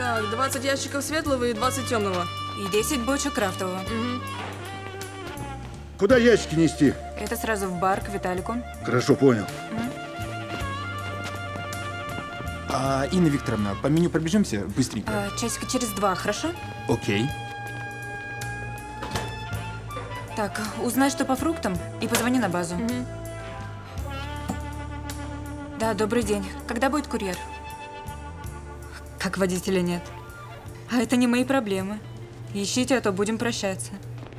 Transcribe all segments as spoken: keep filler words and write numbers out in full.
Так, двадцать ящиков светлого и двадцать темного. И десять бочек крафтового. Угу. Куда ящики нести? Это сразу в бар к Виталику. Хорошо, понял. Угу. А, Инна Викторовна, по меню пробежимся быстренько? А, часика через два, хорошо? Окей. Так, узнай, что по фруктам, и позвони на базу. Угу. Да, добрый день. Когда будет курьер? Как водителя нет. А это не мои проблемы. Ищите, а то будем прощаться.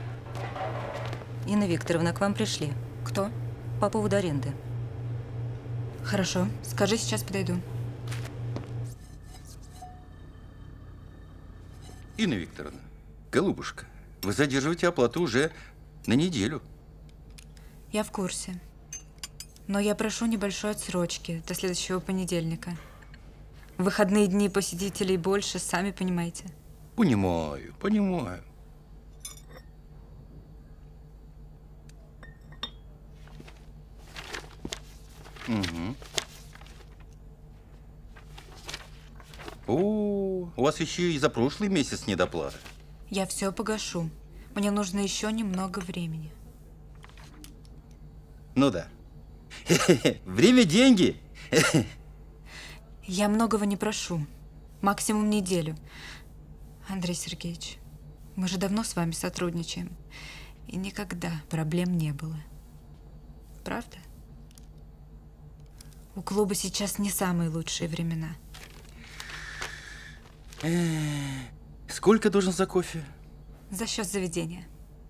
Инна Викторовна, к вам пришли. Кто? По поводу аренды. Хорошо. Скажи, сейчас подойду. Инна Викторовна, голубушка, вы задерживаете оплату уже на неделю. Я в курсе. Но я прошу небольшой отсрочки до следующего понедельника. В выходные дни посетителей больше, сами понимаете. Понимаю, понимаю. Угу. О, у вас еще и за прошлый месяц недоплата. Я все погашу. Мне нужно еще немного времени. Ну да. Время – деньги. Я многого не прошу. Максимум неделю. Андрей Сергеевич, мы же давно с вами сотрудничаем. И никогда проблем не было. Правда? У клуба сейчас не самые лучшие времена. Сколько должен за кофе? За счет заведения.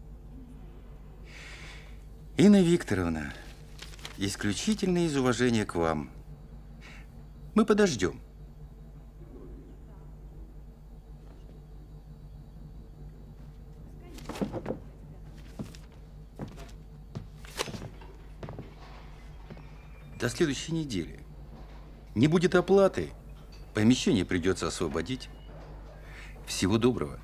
Инна Викторовна, исключительно из уважения к вам. Мы подождем. До следующей недели. Не будет оплаты, помещение придется освободить. Всего доброго.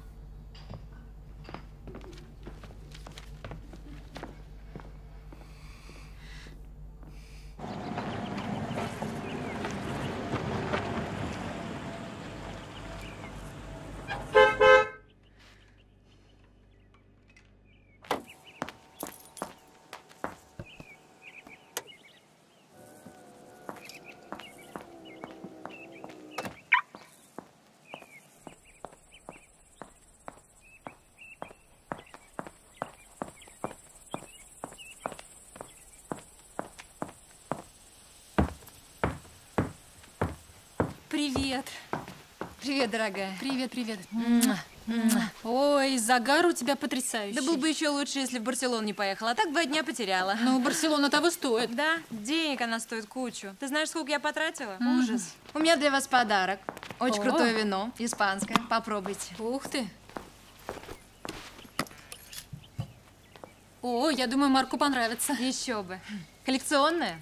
Привет. Привет, дорогая. Привет, привет. Ой, загар у тебя потрясающий. Да был бы еще лучше, если в Барселону не поехала. А так два дня потеряла. Ну, Барселона того стоит. Да, денег она стоит кучу. Ты знаешь, сколько я потратила? Mm. Ужас. У меня для вас подарок. Очень О. крутое вино, испанское. Попробуйте. Ух ты. О, я думаю, Марку понравится. Еще бы. Коллекционное?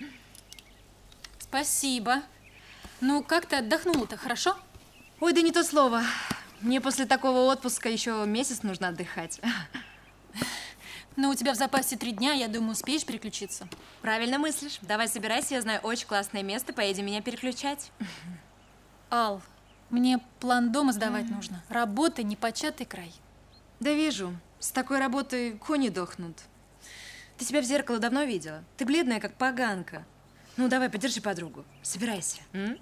Спасибо. Ну, как ты отдохнула-то, хорошо? Ой, да не то слово. Мне после такого отпуска еще месяц нужно отдыхать. Ну, у тебя в запасе три дня, я думаю, успеешь переключиться. Правильно мыслишь. Давай собирайся, я знаю очень классное место, поедем меня переключать. Ал, мне план дома сдавать нужно. Работа непочатый край. Да вижу. С такой работой кони дохнут. Ты себя в зеркало давно видела? Ты бледная, как поганка. Ну, давай, подержи подругу. Собирайся. М?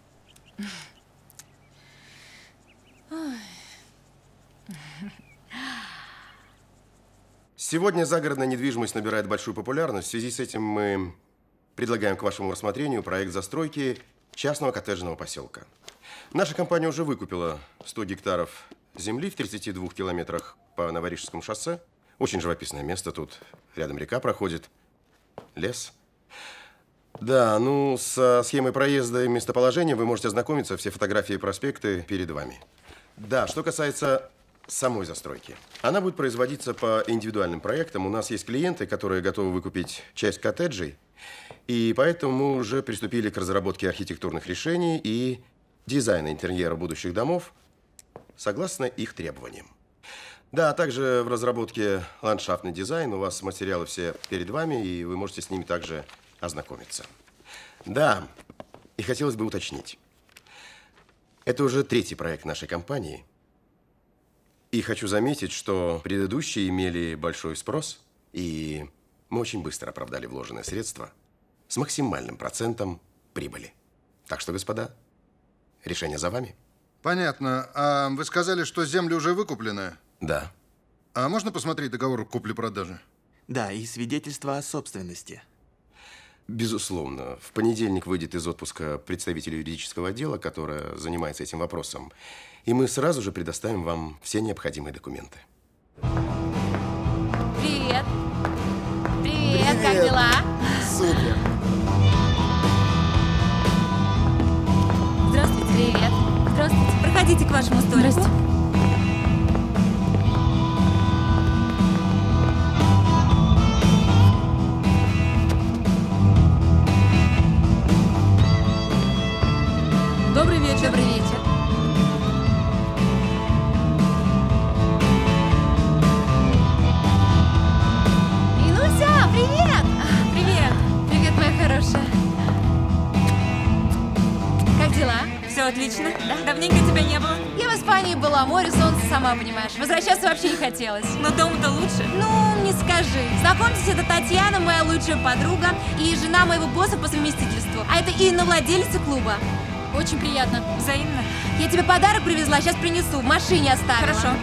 Сегодня загородная недвижимость набирает большую популярность. В связи с этим мы предлагаем к вашему рассмотрению проект застройки частного коттеджного поселка. Наша компания уже выкупила сто гектаров земли в тридцати двух километрах по Новорижскому шоссе. Очень живописное место тут. Рядом река проходит, лес. Да, ну, со схемой проезда и местоположения вы можете ознакомиться. Все фотографии и проспекты перед вами. Да, что касается самой застройки. Она будет производиться по индивидуальным проектам. У нас есть клиенты, которые готовы выкупить часть коттеджей. И поэтому мы уже приступили к разработке архитектурных решений и дизайна интерьера будущих домов согласно их требованиям. Да, а также в разработке ландшафтный дизайн. У вас материалы все перед вами, и вы можете с ними также ознакомиться. Да, и хотелось бы уточнить. Это уже третий проект нашей компании. И хочу заметить, что предыдущие имели большой спрос, и мы очень быстро оправдали вложенные средства с максимальным процентом прибыли. Так что, господа, решение за вами. Понятно. А вы сказали, что земли уже выкуплены? Да. А можно посмотреть договор купли-продажи? Да, и свидетельство о собственности. Безусловно. В понедельник выйдет из отпуска представитель юридического отдела, которая занимается этим вопросом. И мы сразу же предоставим вам все необходимые документы. Привет. Привет, Привет. Как дела? Супер. Здравствуйте. Привет. Здравствуйте. Проходите к вашему столику. Здравствуйте. Добрый вечер. Добрый вечер. Инуся, привет! Привет. Привет, моя хорошая. Как дела? Все отлично. Да? Давненько тебя не было. Я в Испании была, море, солнце, сама понимаешь. Возвращаться вообще не хотелось. Но дома-то лучше. Ну, не скажи. Знакомьтесь, это Татьяна, моя лучшая подруга и жена моего босса по совместительству. А это Инна, владелица клуба. Очень приятно. Взаимно. Я тебе подарок привезла, сейчас принесу. В машине оставила. Хорошо.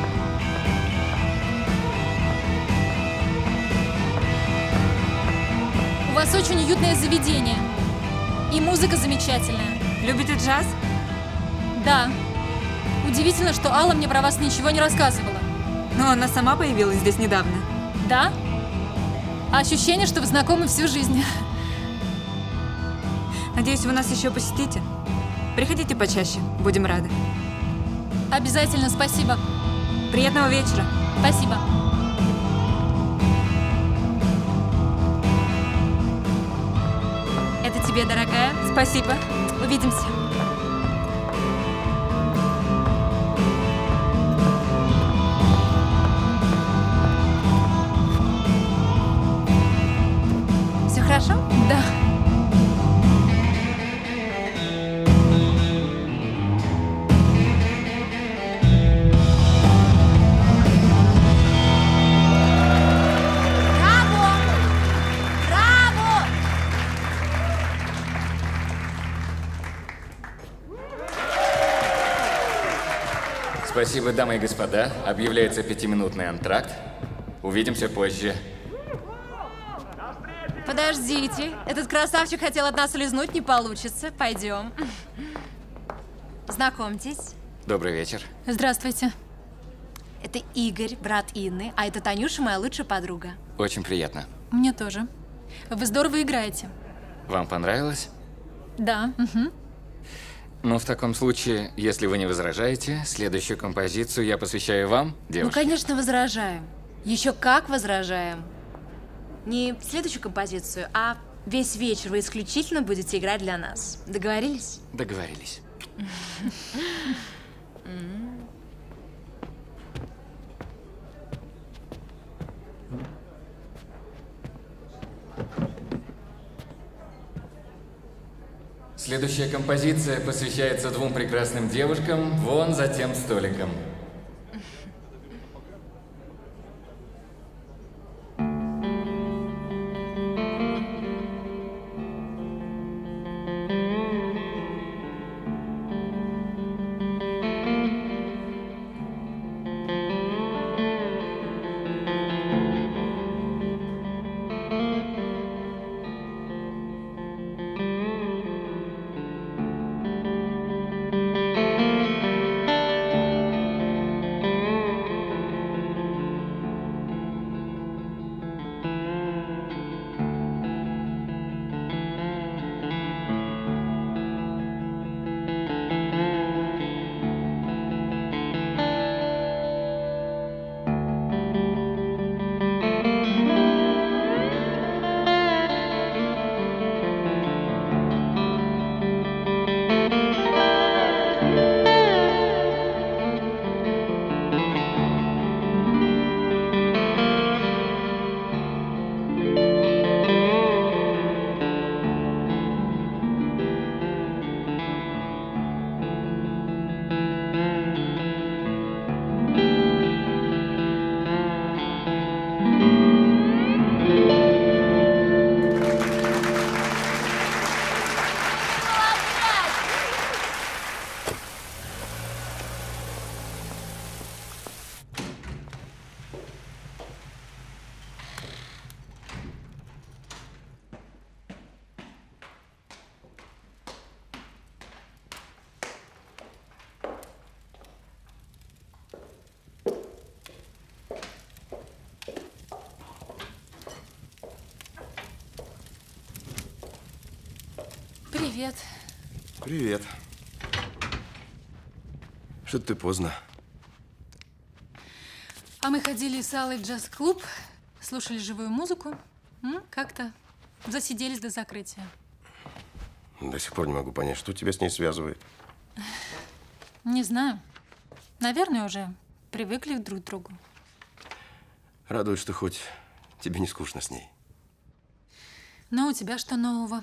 У вас очень уютное заведение. И музыка замечательная. Любите джаз? Да. Удивительно, что Алла мне про вас ничего не рассказывала. Но она сама появилась здесь недавно. Да? А ощущение, что вы знакомы всю жизнь. Надеюсь, вы нас еще посетите. Приходите почаще, будем рады. Обязательно, спасибо. Приятного вечера. Спасибо. Это тебе, дорогая. Спасибо. Увидимся. Все хорошо? Да. Спасибо, дамы и господа. Объявляется пятиминутный антракт. Увидимся позже. Подождите. Этот красавчик хотел от нас улизнуть, не получится. Пойдем. Знакомьтесь. Добрый вечер. Здравствуйте. Это Игорь, брат Инны, а это Танюша, моя лучшая подруга. Очень приятно. Мне тоже. Вы здорово играете. Вам понравилось? Да. Угу. Ну, в таком случае, если вы не возражаете, следующую композицию я посвящаю вам, девушки. Ну, конечно, возражаем. Еще как возражаем. Не следующую композицию, а весь вечер вы исключительно будете играть для нас. Договорились? Договорились. Следующая композиция посвящается двум прекрасным девушкам вон за тем столиком. Привет. Привет. Что-то ты поздно. А мы ходили с Аллой в джаз-клуб, слушали живую музыку. М, Как-то засиделись до закрытия. До сих пор не могу понять, что тебя с ней связывает. Не знаю. Наверное, уже привыкли друг к другу. Радует, что хоть тебе не скучно с ней. Но у тебя что нового?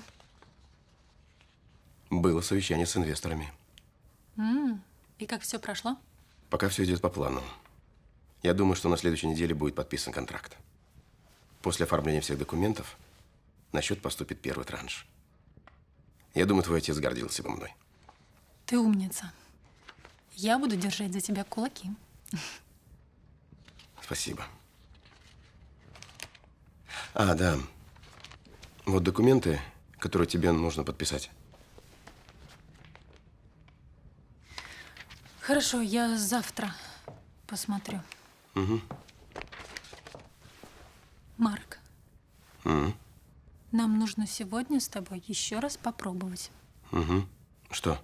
Было совещание с инвесторами. М, И как все прошло? Пока все идет по плану. Я думаю, что на следующей неделе будет подписан контракт. После оформления всех документов на счет поступит первый транш. Я думаю, твой отец гордился бы мной. Ты умница. Я буду держать за тебя кулаки. Спасибо. А, да. Вот документы, которые тебе нужно подписать. Хорошо, я завтра посмотрю. Угу. Марк, Угу. нам нужно сегодня с тобой еще раз попробовать. Угу. Что?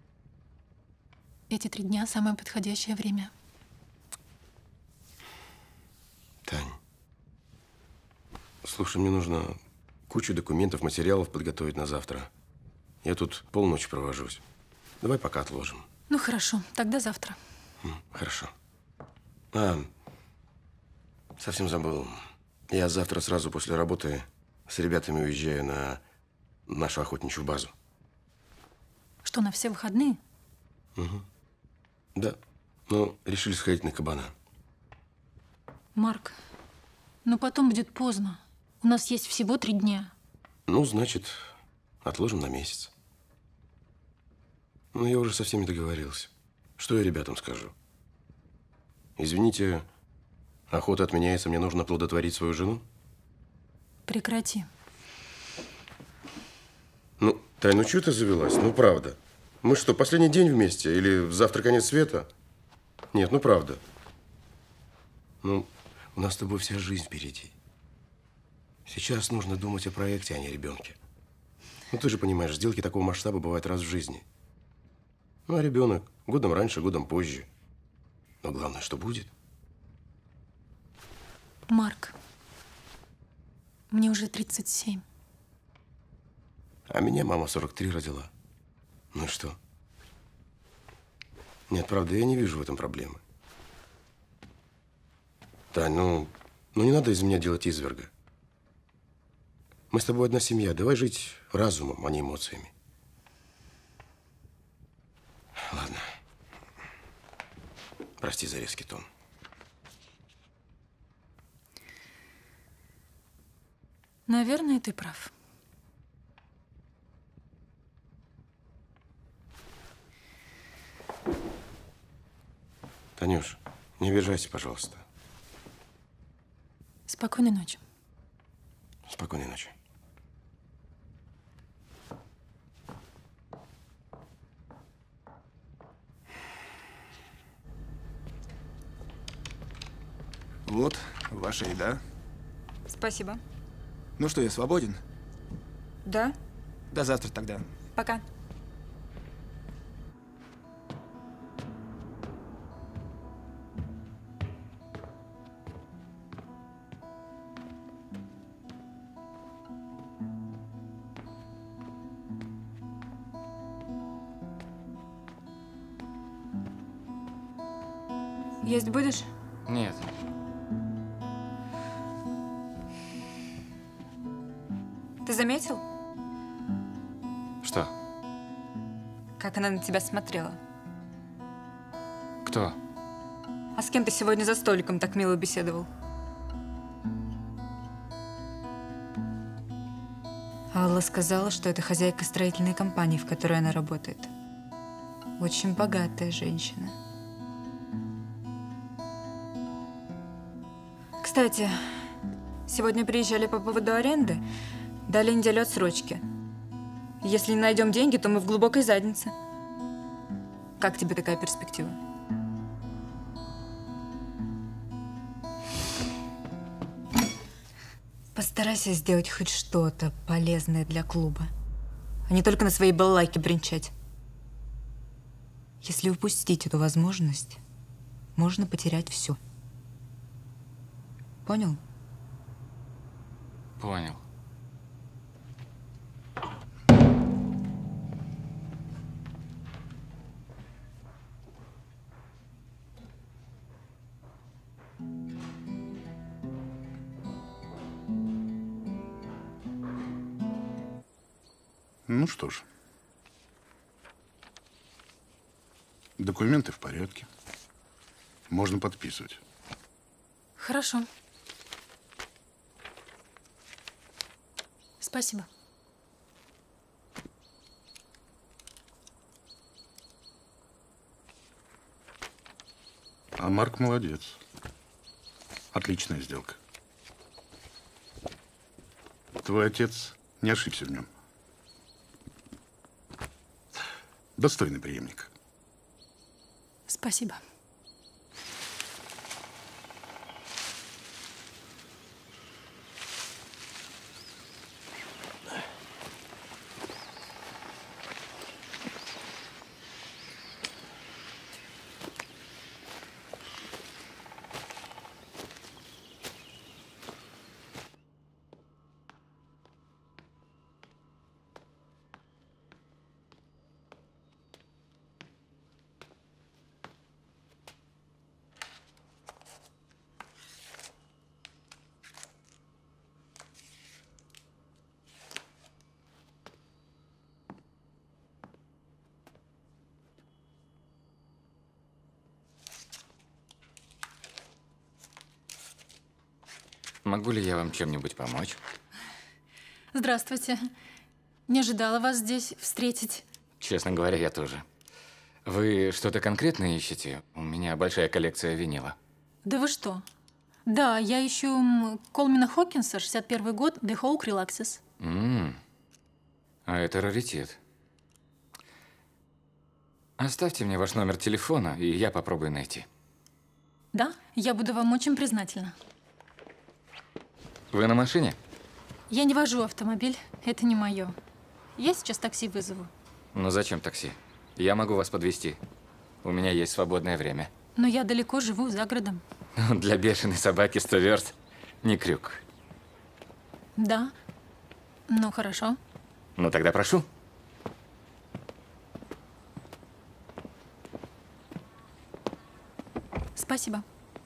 Эти три дня – самое подходящее время. Тань. Слушай, мне нужно кучу документов, материалов подготовить на завтра. Я тут полночи провожусь. Давай пока отложим. Ну хорошо, тогда завтра. М, Хорошо. А, совсем забыл. Я завтра сразу после работы с ребятами уезжаю на нашу охотничью базу. Что, на все выходные? Угу. Да. Ну, решили сходить на кабана. Марк, но потом будет поздно. У нас есть всего три дня. Ну, значит, отложим на месяц. Ну, я уже со всеми договорился. Что я ребятам скажу? Извините, охота отменяется, мне нужно оплодотворить свою жену? Прекрати. Ну, Тань, ну что ты завелась? Ну, правда. Мы что, последний день вместе? Или завтра конец света? Нет, ну, правда. Ну, у нас с тобой вся жизнь впереди. Сейчас нужно думать о проекте, а не о ребенке. Ну, ты же понимаешь, сделки такого масштаба бывают раз в жизни. Ну, а ребенок годом раньше, годом позже. Но главное, что будет. Марк, мне уже тридцать семь. А меня мама сорок три родила. Ну и что? Нет, правда, я не вижу в этом проблемы. Тань, ну, ну не надо из меня делать изверга. Мы с тобой одна семья. Давай жить разумом, а не эмоциями. Ладно. Прости за резкий тон. Наверное, ты прав. Танюш, не обижайся, пожалуйста. Спокойной ночи. Спокойной ночи. Вот, ваша еда. Спасибо. Ну что, я свободен? Да? До завтра тогда. Пока. Есть будешь? Нет. Ты заметил, Что? как она на тебя смотрела? Кто? А с кем ты сегодня за столиком так мило беседовал? Алла сказала, что это хозяйка строительной компании, в которой она работает. Очень богатая женщина. Кстати, сегодня приезжали по поводу аренды, дали неделю отсрочки. Если не найдем деньги, то мы в глубокой заднице. Как тебе такая перспектива? Постарайся сделать хоть что-то полезное для клуба. а не только на своей балалайке бренчать. Если упустить эту возможность, можно потерять все. Понял? Понял. Ну что ж, документы в порядке. Можно подписывать. Хорошо. Спасибо. А Марк молодец. Отличная сделка. Твой отец не ошибся в нем. Достойный преемник. Спасибо. Могу ли я вам чем-нибудь помочь? Здравствуйте. Не ожидала вас здесь встретить. Честно говоря, я тоже. Вы что-то конкретное ищете? У меня большая коллекция винила. Да вы что? Да, я ищу м, Колмена Хокинса, шестьдесят первый год, The Hawk Relaxes. М-м. А это раритет. Оставьте мне ваш номер телефона, и я попробую найти. Да, я буду вам очень признательна. Вы на машине? Я не вожу автомобиль, это не мое. Я сейчас такси вызову. Ну зачем такси? Я могу вас подвезти. У меня есть свободное время. Но я далеко живу, за городом. Для бешеной собаки сто верст не крюк. Да, ну хорошо. Ну тогда прошу. Спасибо.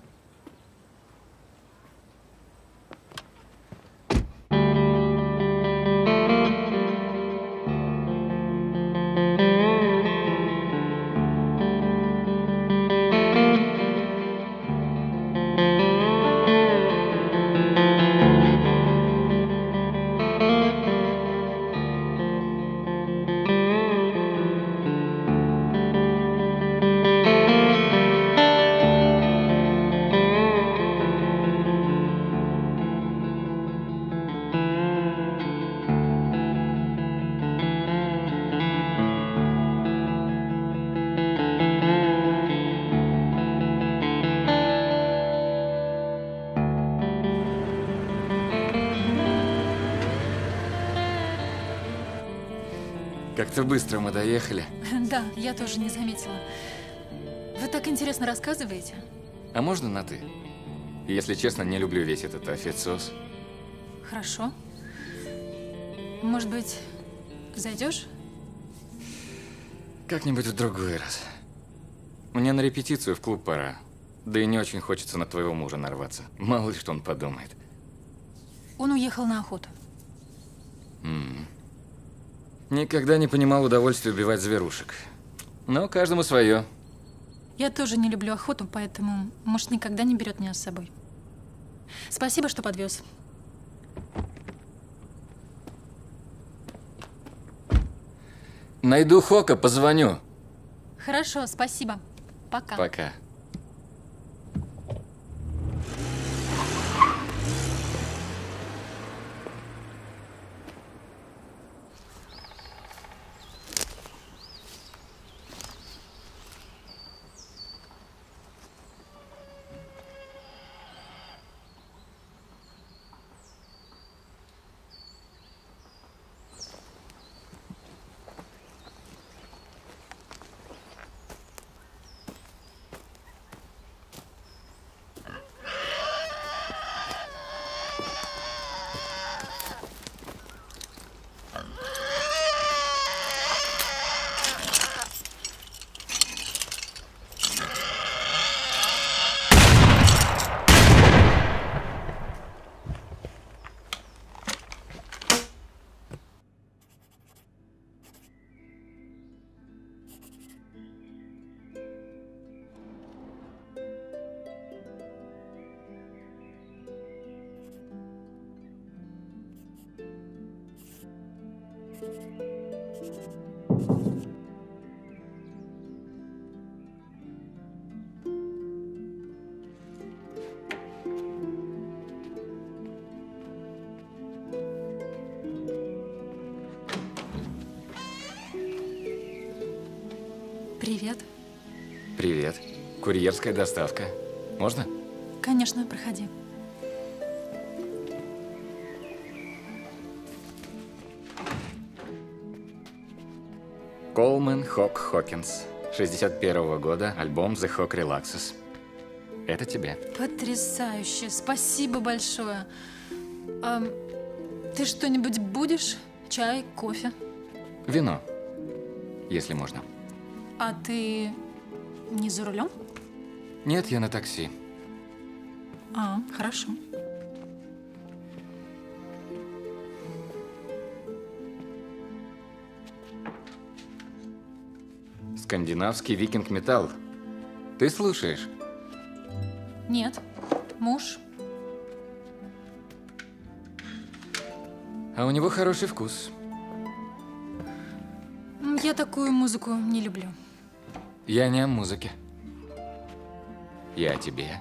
Как-то быстро мы доехали. Да, я тоже не заметила. Вы так интересно рассказываете. А можно на «ты»? Если честно, не люблю весь этот официоз. Хорошо. Может быть, зайдешь? Как-нибудь в другой раз. Мне на репетицию в клуб пора. Да и не очень хочется на твоего мужа нарваться. Мало ли что он подумает. Он уехал на охоту. М-м. Никогда не понимал удовольствия убивать зверушек. Но каждому свое. Я тоже не люблю охоту, поэтому муж никогда не берет меня с собой. Спасибо, что подвез. Найду Хока, позвоню. Хорошо, спасибо. Пока. Пока. Привет. Привет. Курьерская доставка. Можно? Конечно, проходи. Колман Хок Хокинс. шестьдесят первого года. Альбом The Hawk Relaxes. Это тебе. Потрясающе. Спасибо большое. А, ты что-нибудь будешь? Чай, кофе? Вино, если можно. А ты не за рулем? Нет, я на такси. А, хорошо. Скандинавский викинг-металл. Ты слушаешь? Нет. Муж. А у него хороший вкус. Я такую музыку не люблю. Я не о музыке. Я о тебе.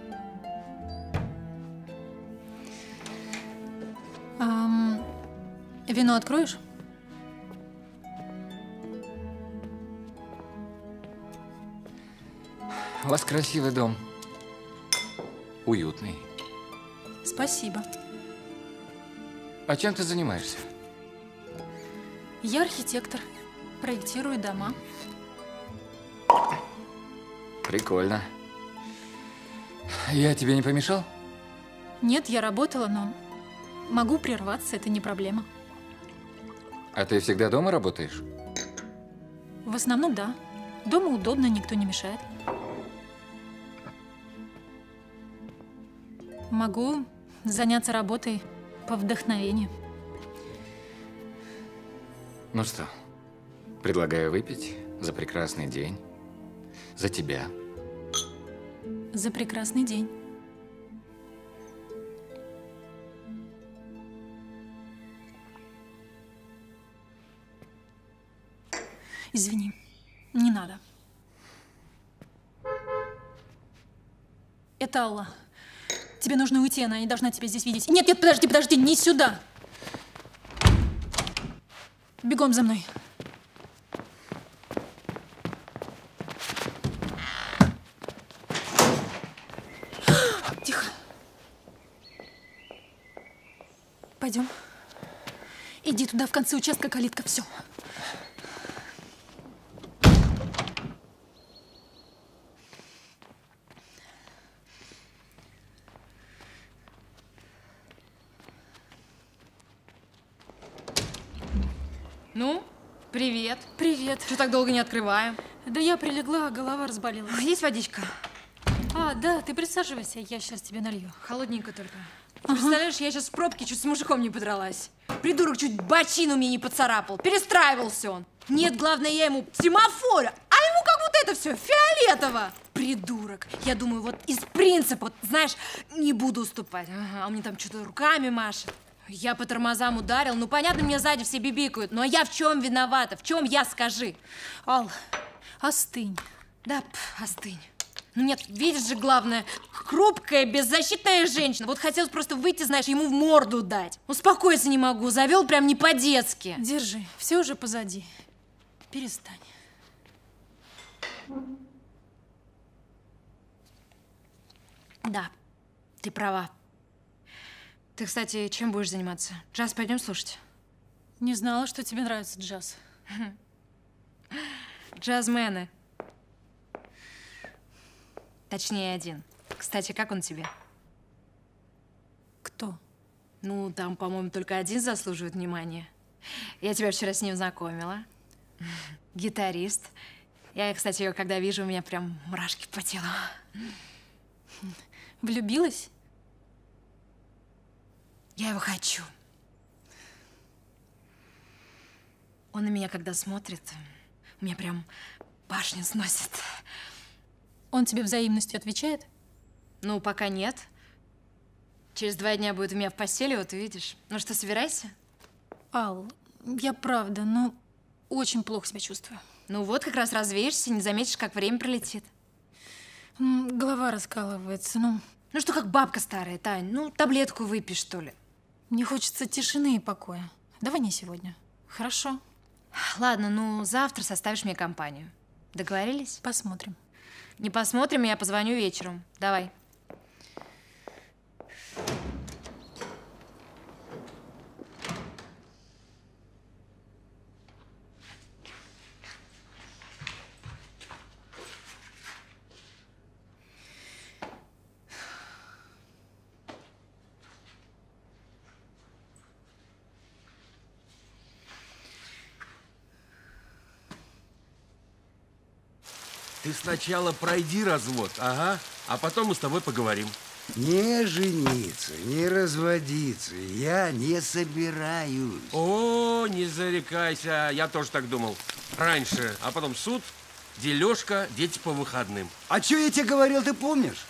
Ам, вино откроешь? У вас красивый дом. Уютный. Спасибо. А чем ты занимаешься? Я архитектор. Проектирую дома. Прикольно. Я тебе не помешал? Нет, я работала, но могу прерваться, это не проблема. А ты всегда дома работаешь? В основном, да. Дома удобно, никто не мешает. Могу заняться работой по вдохновению. Ну что, предлагаю выпить за прекрасный день, за тебя. За прекрасный день. Извини, не надо. Это Алла. Тебе нужно уйти, она не должна тебя здесь видеть. Нет, нет, подожди, подожди, не сюда. Бегом за мной. Тихо. Пойдем. Иди туда, в конце участка калитка, все. Ну, привет. Привет. Что так долго не открываем? Да я прилегла, голова разболелась. Есть водичка? А, да, ты присаживайся, я сейчас тебе налью. Холодненько только. Ага. Представляешь, я сейчас в пробке чуть с мужиком не подралась. Придурок чуть бочину мне не поцарапал. Перестраивался он. Нет, главное, я ему семафорю, а ему как будто это все фиолетово. Придурок. Я думаю, вот из принципа, вот, знаешь, не буду уступать. Ага, а он мне там что-то руками машет. Я по тормозам ударил. Ну, понятно, мне сзади все бибикают. Но я в чем виновата? В чем я, скажи? Ал, остынь. Да, пф, остынь. Ну нет, видишь же, главное, хрупкая, беззащитная женщина. Вот хотелось просто выйти, знаешь, ему в морду дать. Успокоиться не могу, завел прям не по-детски. Держи, все уже позади. Перестань. Да, ты права. Ты, кстати, чем будешь заниматься? Джаз пойдем слушать? Не знала, что тебе нравится джаз. Джазмены. Точнее, один. Кстати, как он тебе? Кто? Ну, там, по-моему, только один заслуживает внимания. Я тебя вчера с ним знакомила. Гитарист. Я, кстати, ее когда вижу, у меня прям мурашки по телу. Влюбилась? Я его хочу. Он на меня, когда смотрит, у меня прям башню сносит. Он тебе взаимностью отвечает? Ну, пока нет. Через два дня будет у меня в постели, вот увидишь. Ну что, собирайся? Ал, я правда, но очень плохо себя чувствую. Ну вот, как раз развеешься, не заметишь, как время пролетит. Голова раскалывается, ну... Ну что, как бабка старая, Тань, ну таблетку выпей, что ли. Мне хочется тишины и покоя. Давай не сегодня. Хорошо? Ладно, ну завтра составишь мне компанию. Договорились? Посмотрим. Не посмотрим, я позвоню вечером. Давай. Ты сначала пройди развод, ага, а потом мы с тобой поговорим. Не жениться, не разводиться я не собираюсь. О, не зарекайся, я тоже так думал. Раньше, а потом суд, дележка, дети по выходным. А что я тебе говорил, ты помнишь?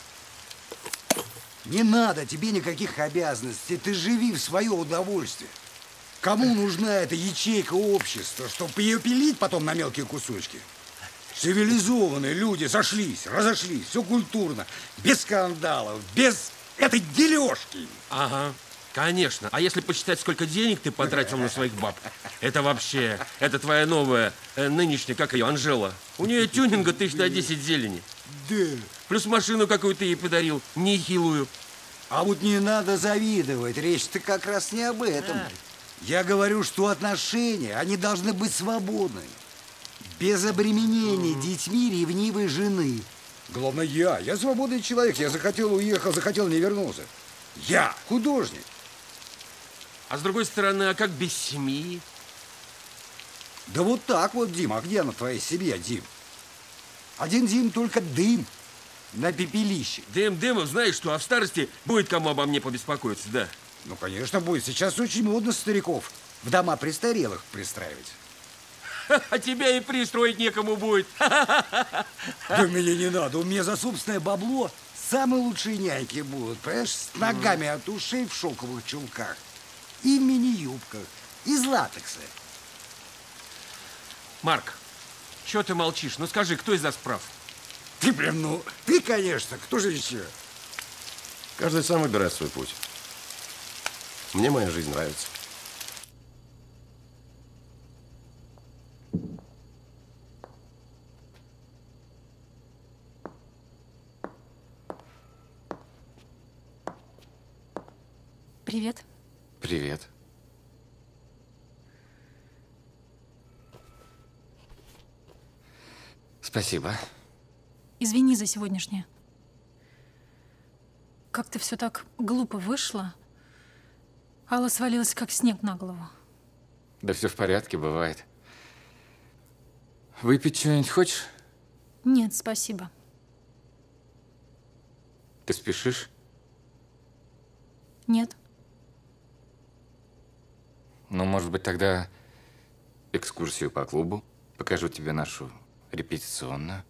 Не надо тебе никаких обязанностей, ты живи в свое удовольствие. Кому нужна эта ячейка общества, чтобы ее пилить потом на мелкие кусочки? Цивилизованные люди сошлись, разошлись, все культурно, без скандалов, без этой дележки. Ага, конечно. А если посчитать, сколько денег ты потратил на своих баб, это вообще, это твоя новая, э, нынешняя, как ее, Анжела. У нее тюнинга тысяч на десять зелени. Да. Плюс машину какую-то ей подарил, нехилую. А вот не надо завидовать, речь-то как раз не об этом. Да. Я говорю, что отношения, они должны быть свободны. Без обременения mm-hmm. детьми ревнивой жены. Главное, я. Я свободный человек. Я захотел, уехал, захотел, не вернулся. Я художник. А с другой стороны, а как без семьи? Да вот так вот, Дим. А где на твоей семье, Дим? Один Дим только дым на пепелище. Дым, дымов, знаешь что, а в старости будет кому обо мне побеспокоиться, да? Ну, конечно, будет. Сейчас очень модно стариков в дома престарелых пристраивать. А тебя и пристроить некому будет. Да мне не надо. У меня за собственное бабло самые лучшие няньки будут. Понимаешь, с ногами от ушей в шелковых чулках. И в мини-юбках. Из латекса. Марк, чего ты молчишь? Ну скажи, кто из нас прав? Ты прям, ну, ты, конечно. Кто же еще? Каждый сам выбирает свой путь. Мне моя жизнь нравится. Привет. Привет. Спасибо. Извини за сегодняшнее. Как-то все так глупо вышло. Алла свалилась, как снег на голову. Да все в порядке, бывает. Выпить что-нибудь хочешь? Нет, спасибо. Ты спешишь? Нет. Ну, может быть, тогда экскурсию по клубу. Покажу тебе нашу репетиционную.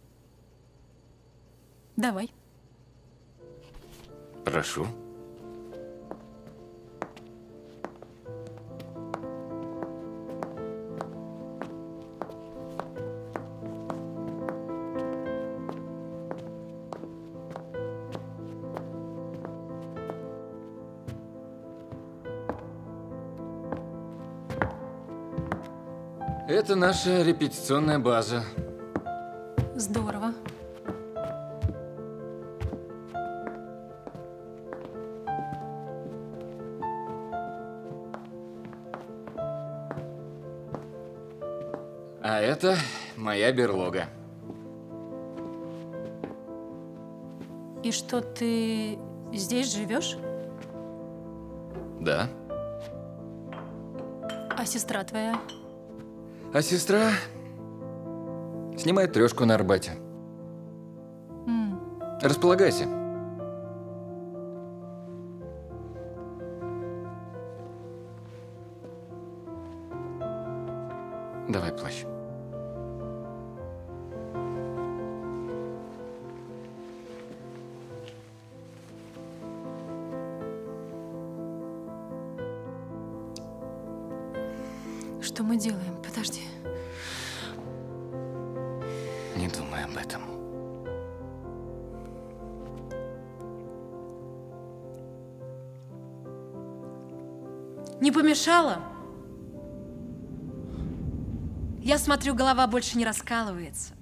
Давай. Прошу. Это наша репетиционная база. Здорово. А это моя берлога. И что, ты здесь живешь? Да. А сестра твоя? А сестра снимает трешку на Арбате. Mm. Располагайся. Давай плащ. Что мы делаем? Подожди. Не думай об этом. Не помешало? Я смотрю, голова больше не раскалывается.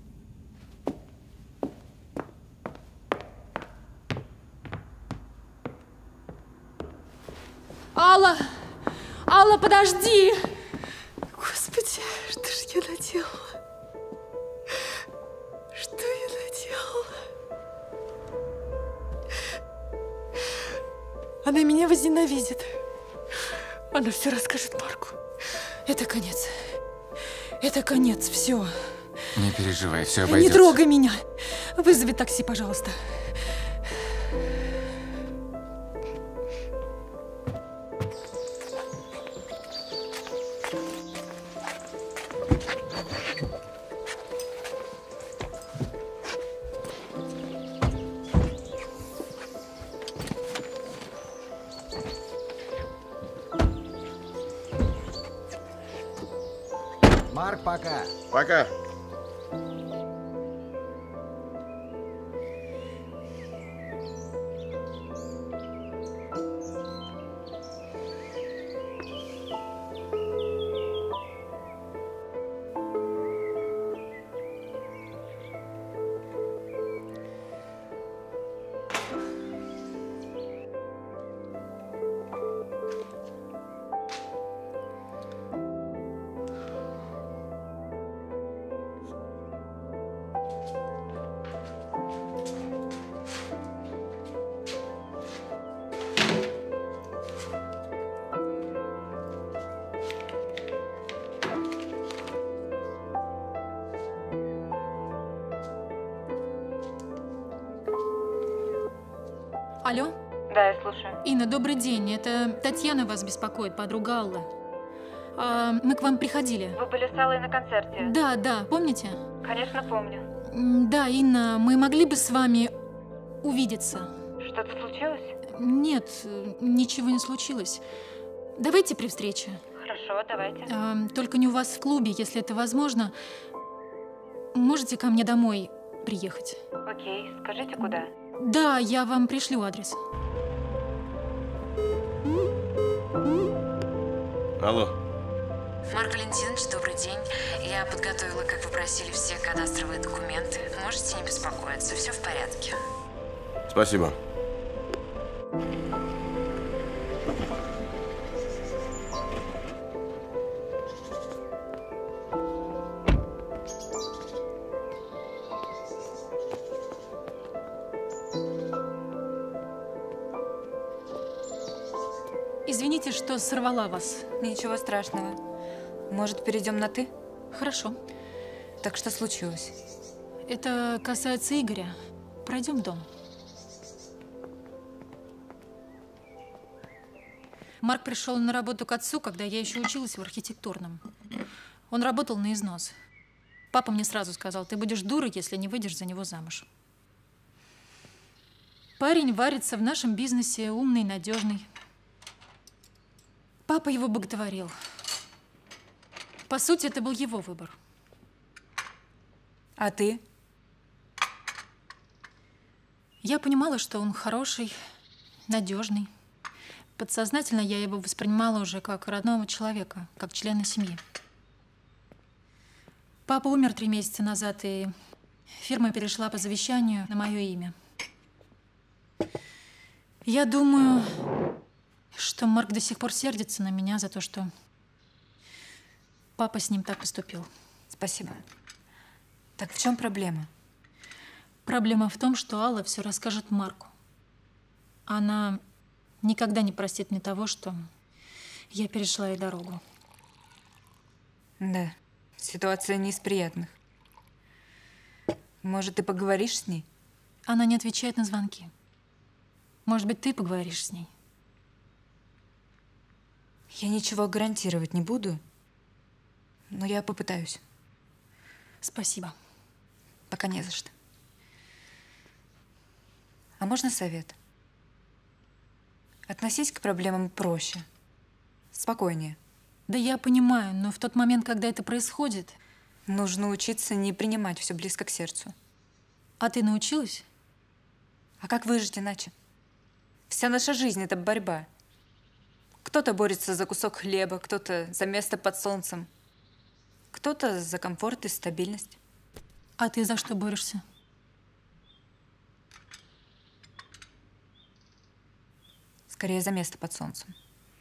Алла! Алла, подожди! Господи, что ж я наделала? Что я наделала? Она меня возненавидит. Она все расскажет Марку. Это конец. Это конец, все. Не переживай, все обойдется. Не трогай меня. Вызови такси, пожалуйста. Марк, пока. Пока. Алло? Да, я слушаю. Инна, добрый день. Это Татьяна вас беспокоит, подруга Аллы. А, мы к вам приходили. Вы были с Аллой на концерте? Да, да, помните? Конечно, помню. М, Да, Инна, мы могли бы с вами увидеться. Что-то случилось? Нет, э, ничего не случилось. Давайте при встрече. Хорошо, давайте. А, только не у вас в клубе, если это возможно. Можете ко мне домой приехать? Окей, скажите, куда? Да, я вам пришлю адрес. Алло. Марк Валентинович, добрый день. Я подготовила, как вы просили, все кадастровые документы. Можете не беспокоиться, все в порядке. Спасибо. Извините, что сорвала вас. Ничего страшного. Может, перейдем на «ты»? Хорошо. Так что случилось? Это касается Игоря. Пройдем в дом. Марк пришел на работу к отцу, когда я еще училась в архитектурном. Он работал на износ. Папа мне сразу сказал: ты будешь дурой, если не выйдешь за него замуж. Парень варится в нашем бизнесе, умный, надежный. Папа его боготворил. По сути, это был его выбор. А ты? Я понимала, что он хороший, надежный. Подсознательно я его воспринимала уже как родного человека, как члена семьи. Папа умер три месяца назад, и фирма перешла по завещанию на мое имя. Я думаю, что Марк до сих пор сердится на меня за то, что папа с ним так поступил. Спасибо. Так в чем проблема? Проблема в том, что Алла все расскажет Марку. Она никогда не простит мне того, что я перешла ей дорогу. Да, ситуация не из приятных. Может, ты поговоришь с ней? Она не отвечает на звонки. Может быть, ты поговоришь с ней? Я ничего гарантировать не буду, но я попытаюсь. Спасибо. Пока не за что. А можно совет? Относись к проблемам проще, спокойнее. Да я понимаю, но в тот момент, когда это происходит… Нужно учиться не принимать все близко к сердцу. А ты научилась? А как выжить иначе? Вся наша жизнь — это борьба. Кто-то борется за кусок хлеба, кто-то за место под солнцем. Кто-то за комфорт и стабильность. А ты за что борешься? Скорее, за место под солнцем.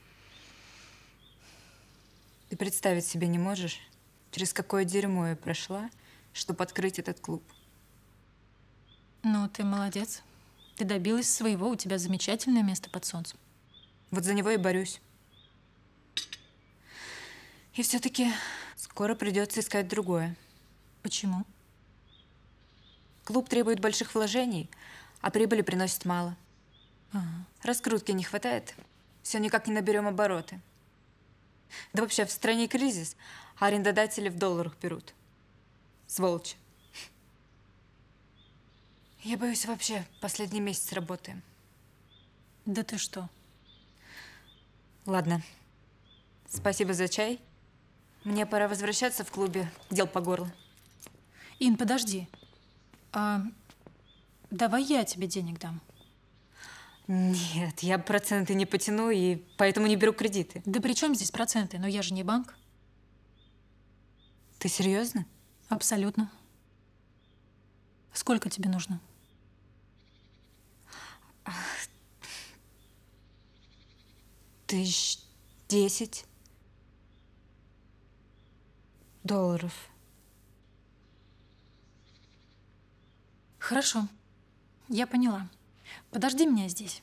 Ты представить себе не можешь, через какое дерьмо я прошла, чтобы открыть этот клуб. Ну, ты молодец. Ты добилась своего, у тебя замечательное место под солнцем. Вот за него и борюсь. И все-таки скоро придется искать другое. Почему? Клуб требует больших вложений, а прибыли приносит мало. Ага. Раскрутки не хватает, все никак не наберем обороты. Да вообще в стране кризис, а арендодатели в долларах берут. Сволочи. Я боюсь, вообще последний месяц работаем. Да ты что? Ладно. Спасибо за чай. Мне пора возвращаться в клубе. Дел по горло. Ин, подожди. А давай я тебе денег дам. Нет, я проценты не потяну и поэтому не беру кредиты. Да при чем здесь проценты? Но я же не банк. Ты серьезно? Абсолютно. Сколько тебе нужно? Тысяч десять долларов. Хорошо. Я поняла. Подожди меня здесь.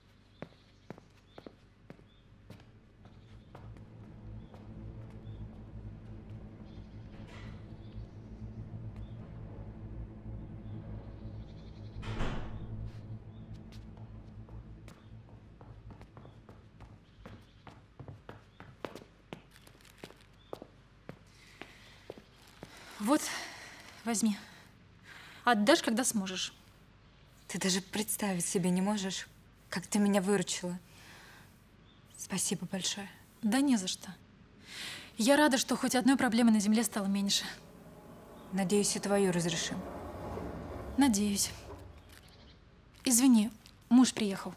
Вот, возьми. Отдашь, когда сможешь. Ты даже представить себе не можешь, как ты меня выручила. Спасибо большое. Да не за что. Я рада, что хоть одной проблемы на земле стало меньше. Надеюсь, и твою разрешим. Надеюсь. Извини, муж приехал.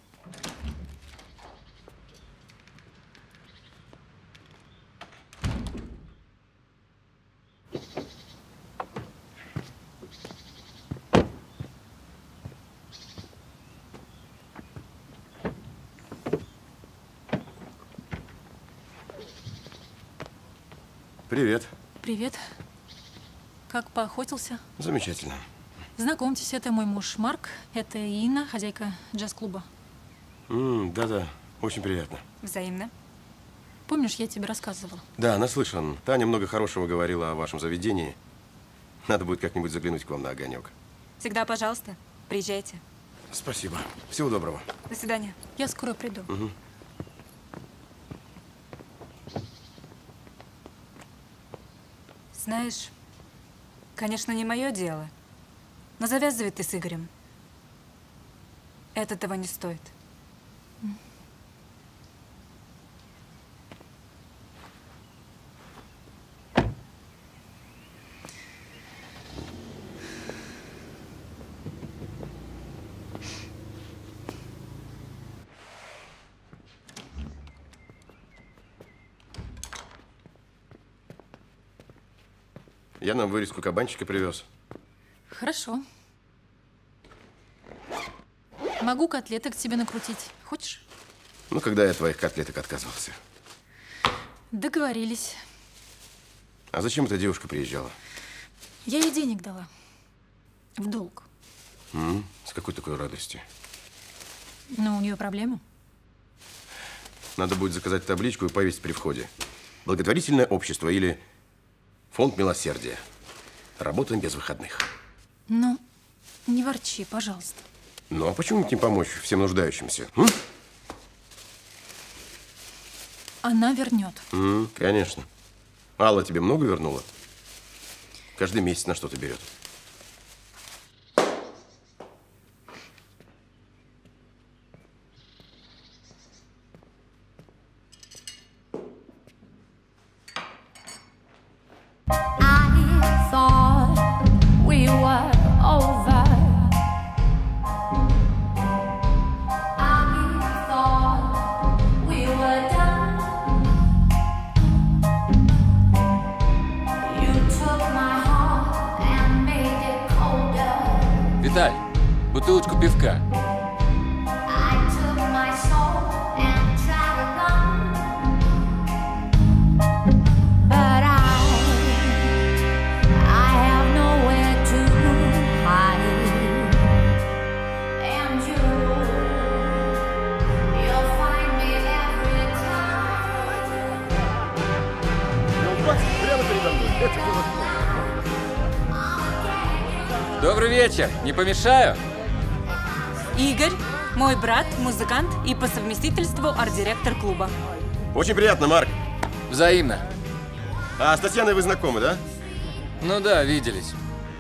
Привет. Привет. Как поохотился? Замечательно. Знакомьтесь, это мой муж Марк. Это Инна, хозяйка джаз-клуба. М, Да-да, очень приятно. Взаимно. Помнишь, я тебе рассказывала? Да, наслышан. Таня много хорошего говорила о вашем заведении. Надо будет как-нибудь заглянуть к вам на огонек. Всегда, пожалуйста, приезжайте. Спасибо. Всего доброго. До свидания. Я скоро приду. Угу. Знаешь, конечно, не мое дело, но завязывай ты с Игорем. Это того не стоит. Я нам вырезку кабанчика привез. Хорошо. Могу котлеток тебе накрутить. Хочешь? Ну, когда я от твоих котлеток отказывался. Договорились. А зачем эта девушка приезжала? Я ей денег дала. В долг. М, С какой такой радости? Но у нее проблемы. Надо будет заказать табличку и повесить при входе. Благотворительное общество или фонд милосердия. Работаем без выходных. Ну, не ворчи, пожалуйста. Ну, а почему не помочь всем нуждающимся? М? Она вернет. М, конечно. Алла тебе много вернула? Каждый месяц на что-то берет. Виталь, бутылочку пивка. Добрый вечер, не помешаю? Игорь, мой брат, музыкант и по совместительству арт-директор клуба. Очень приятно, Марк. Взаимно. А с Татьяной вы знакомы, да? Ну да, виделись.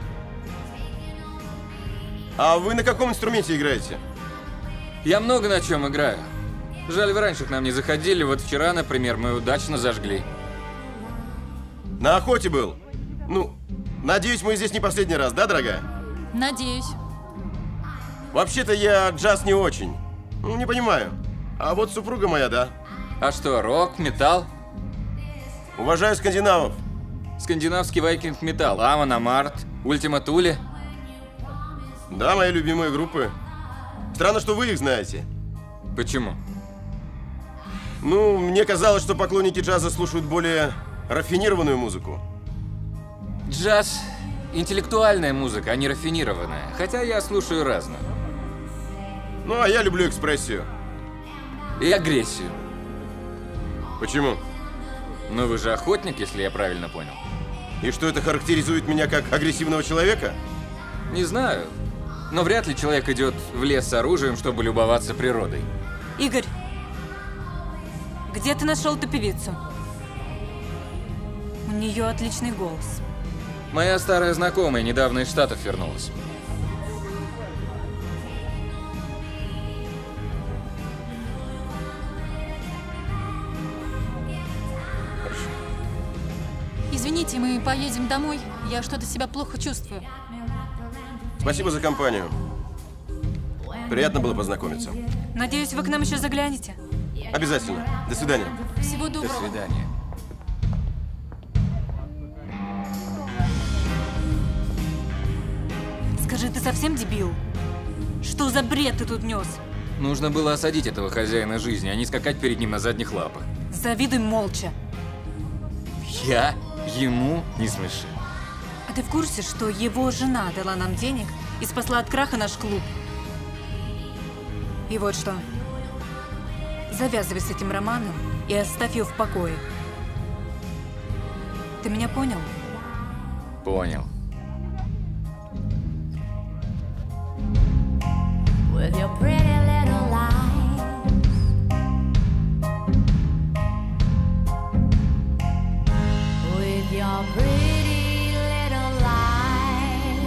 А вы на каком инструменте играете? Я много на чем играю. Жаль, вы раньше к нам не заходили. Вот вчера, например, мы удачно зажгли. На охоте был. Ну, надеюсь, мы здесь не последний раз, да, дорогая? Надеюсь. Вообще-то я джаз не очень. Ну, не понимаю. А вот супруга моя, да. А что, рок, металл? Уважаю скандинавов. Скандинавский вайкинг-металл. Амон Амарт, Ультима Туле. Да, мои любимые группы. Странно, что вы их знаете. Почему? Ну, мне казалось, что поклонники джаза слушают более рафинированную музыку. Джаз – интеллектуальная музыка, а не рафинированная. Хотя я слушаю разную. Ну, а я люблю экспрессию. И агрессию. Почему? Ну, вы же охотник, если я правильно понял. И что, это характеризует меня как агрессивного человека? Не знаю. Но вряд ли человек идет в лес с оружием, чтобы любоваться природой. Игорь, где ты нашел эту певицу? У нее отличный голос. Моя старая знакомая недавно из Штатов вернулась. Извините, мы поедем домой. Я что-то себя плохо чувствую. Спасибо за компанию. Приятно было познакомиться. Надеюсь, вы к нам еще заглянете. Обязательно. До свидания. Всего доброго. До свидания. Скажи, ты совсем дебил? Что за бред ты тут нес? Нужно было осадить этого хозяина жизни, а не скакать перед ним на задних лапах. Завидуй молча. Я? Ему? Не смеши. А ты в курсе, что его жена дала нам денег и спасла от краха наш клуб? И вот что. Завязывай с этим романом и оставь ее в покое. Ты меня понял? Понял. With your pretty little lies, with your pretty little lies.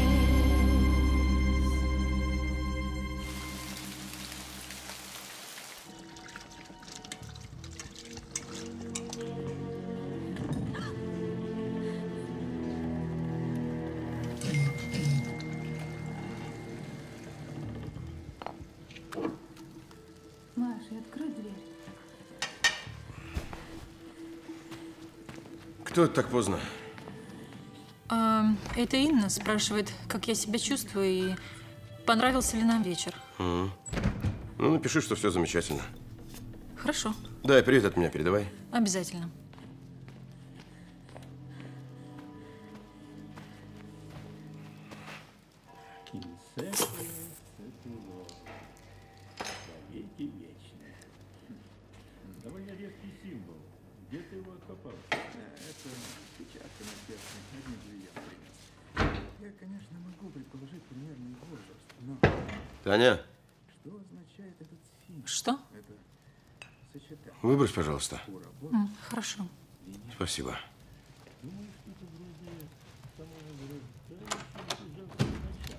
Маша, открой дверь. Кто это так поздно? А, это Инна спрашивает, как я себя чувствую и понравился ли нам вечер. Mm. Ну, напиши, что все замечательно. Хорошо. Да, и привет от меня передавай. Обязательно. Довольно редкий символ. Где ты его откопал? Это печатка на перстне, одни влияние. Я, конечно, могу предположить примерный возраст, но... Таня, Что означает этот символ? Что? Это сочетание. выбрось, пожалуйста. М, хорошо. Спасибо. Думаю, что-то вроде самовозрождающегося женского начала.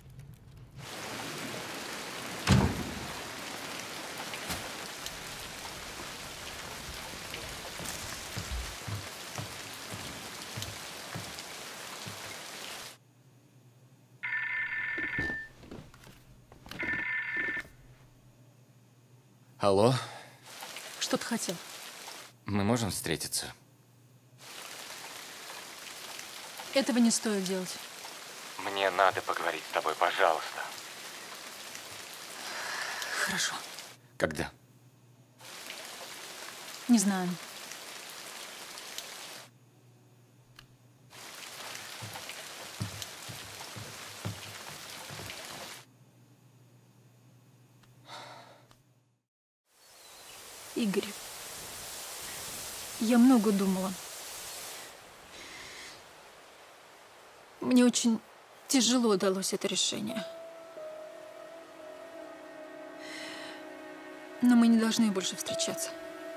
Алло? Что ты хотел? Мы можем встретиться? Этого не стоит делать. Мне надо поговорить с тобой, пожалуйста. Хорошо. Когда? Не знаю. Игорь, я много думала. Мне очень тяжело далось это решение. Но мы не должны больше встречаться.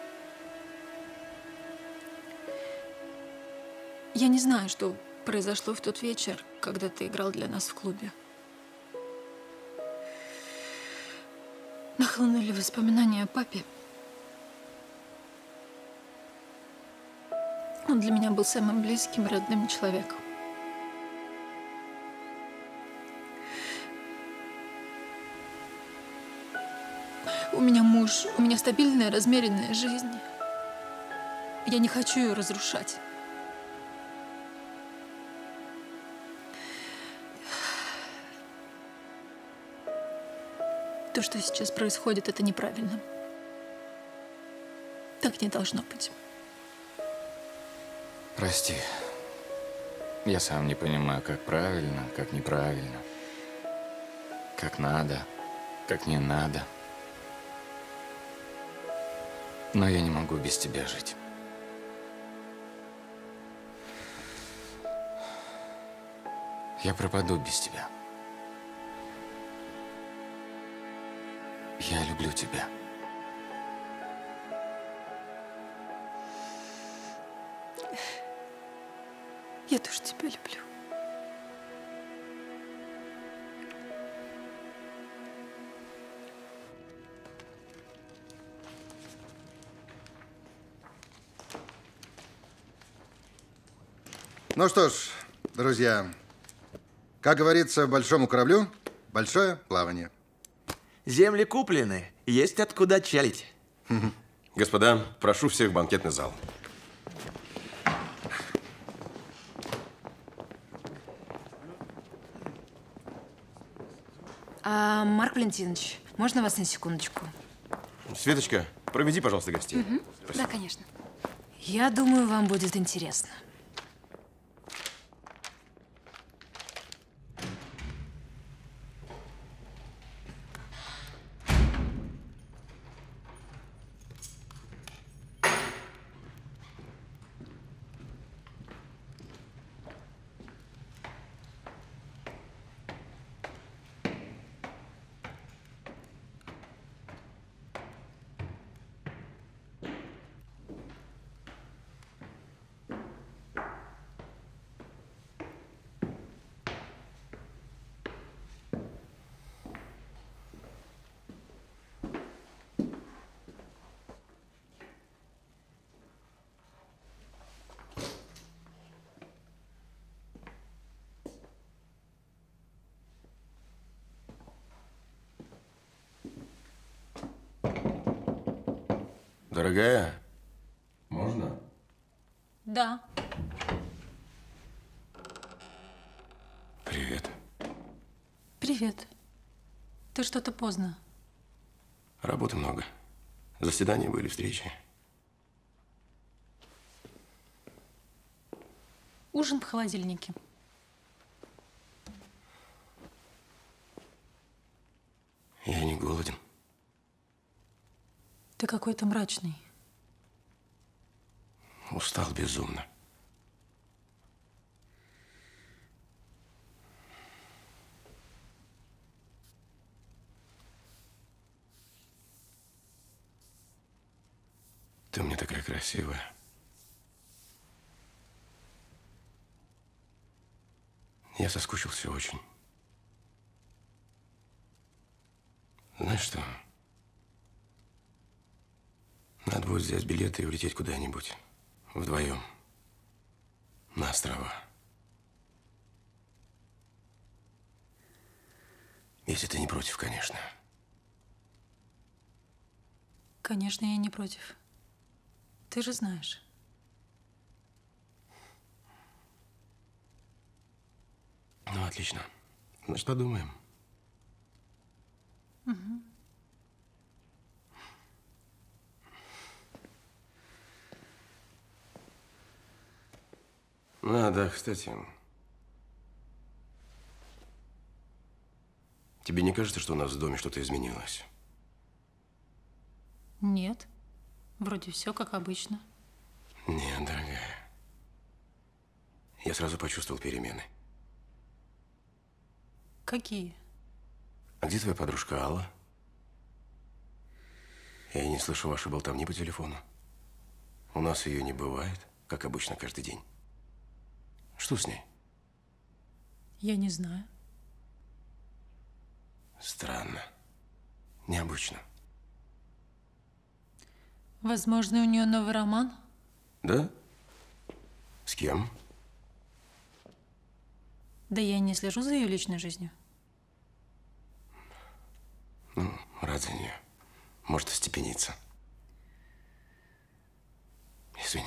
Я не знаю, что произошло в тот вечер, когда ты играл для нас в клубе. Нахлынули воспоминания о папе. Он для меня был самым близким, родным человеком. У меня муж, у меня стабильная, размеренная жизнь. Я не хочу ее разрушать. То, что сейчас происходит, это неправильно. Так не должно быть. Прости. Я сам не понимаю, как правильно, как неправильно. Как надо, как не надо. Но я не могу без тебя жить. Я пропаду без тебя. Я люблю тебя. Я тоже тебя люблю. Ну что ж, друзья, как говорится, большому кораблю большое плавание. Земли куплены, есть откуда отчалить. Господа, прошу всех в банкетный зал. А, Марк Валентинович, можно вас на секундочку? Светочка, проведи, пожалуйста, гостей. Угу. Да, конечно. Я думаю, вам будет интересно. Дорогая, можно? Да. Привет. Привет. Ты что-то поздно. Работы много. Заседания были, встречи. Ужин в холодильнике. Я не голоден. Ты какой-то мрачный. Устал безумно. Ты мне такая красивая. Я соскучился очень. Знаешь что? Надо будет взять билеты и улететь куда-нибудь. Вдвоем. На острова. Если ты не против, конечно. Конечно, я не против. Ты же знаешь. Ну, отлично. отлично. Значит, подумаем. Угу. А, да, кстати. Тебе не кажется, что у нас в доме что-то изменилось? Нет. Вроде все как обычно. Нет, дорогая. Я сразу почувствовал перемены. Какие? А где твоя подружка Алла? Я не слышу вашей болтовни по телефону. У нас ее не бывает, как обычно, каждый день. Что с ней? Я не знаю. Странно. Необычно. Возможно, у нее новый роман? Да? С кем? Да я не слежу за ее личной жизнью. Ну, рад за нее. Может остепениться. Извини.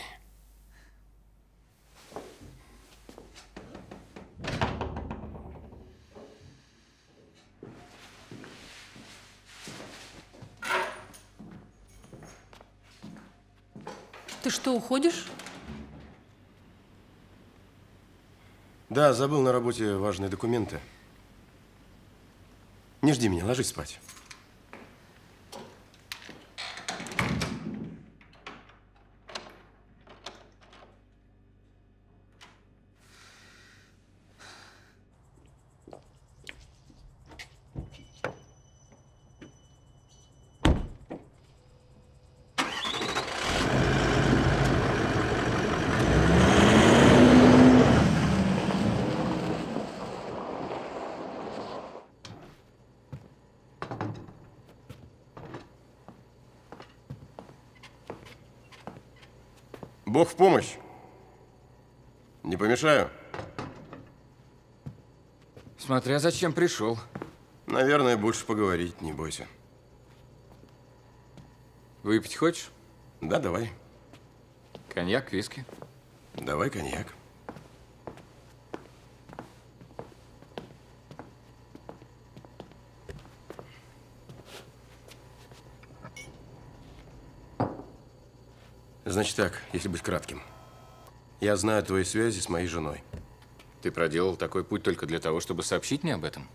Ты что, уходишь? Да, забыл на работе важные документы. Не жди меня, ложись спать. Бог в помощь. Не помешаю? Смотря зачем пришел. Наверное, больше поговорить, не бойся. Выпить хочешь? Да, давай. Коньяк, виски? Давай коньяк. Значит так, если быть кратким. Я знаю твои связи с моей женой. Ты проделал такой путь только для того, чтобы сообщить мне об этом?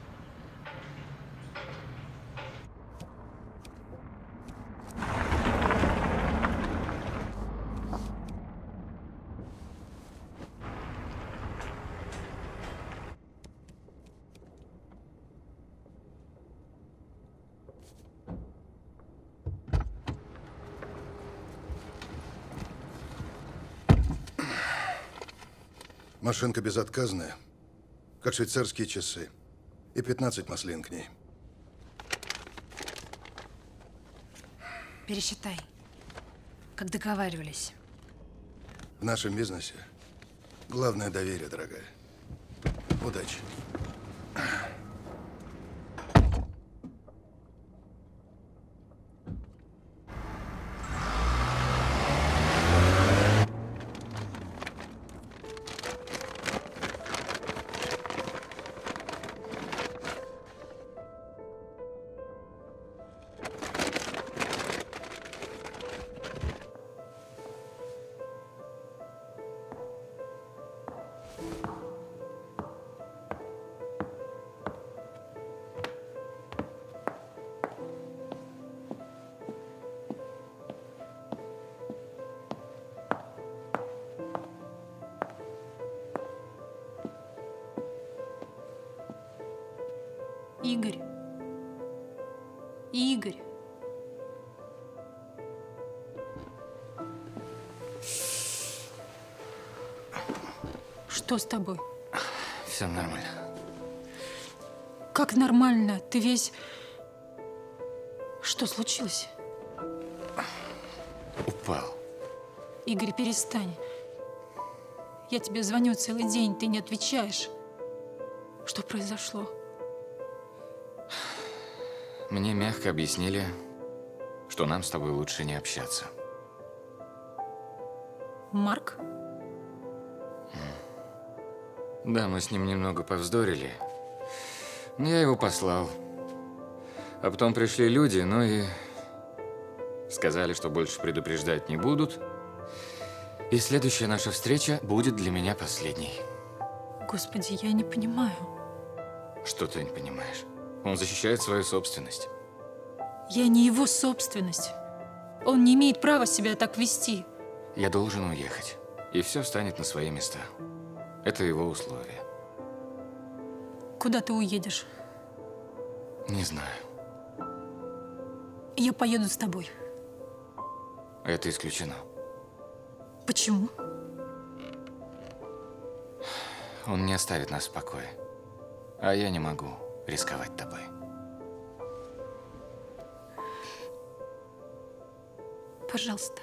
Машинка безотказная, как швейцарские часы. И пятнадцать маслин к ней. Пересчитай, как договаривались. В нашем бизнесе главное доверие, дорогая. Удачи. Игорь. Игорь. Что с тобой? Все нормально. Как нормально? Ты весь… Что случилось? Упал. Игорь, перестань. Я тебе звоню целый день, ты не отвечаешь. Что произошло? Мне мягко объяснили, что нам с тобой лучше не общаться. Марк? Да, мы с ним немного повздорили. Но я его послал. А потом пришли люди, ну и сказали, что больше предупреждать не будут. И следующая наша встреча будет для меня последней. Господи, я не понимаю. Что ты не понимаешь? Он защищает свою собственность. Я не его собственность. Он не имеет права себя так вести. Я должен уехать, и все встанет на свои места. Это его условие. Куда ты уедешь? Не знаю. Я поеду с тобой. Это исключено. Почему? Он не оставит нас в покое. А я не могу рисковать тобой. Пожалуйста.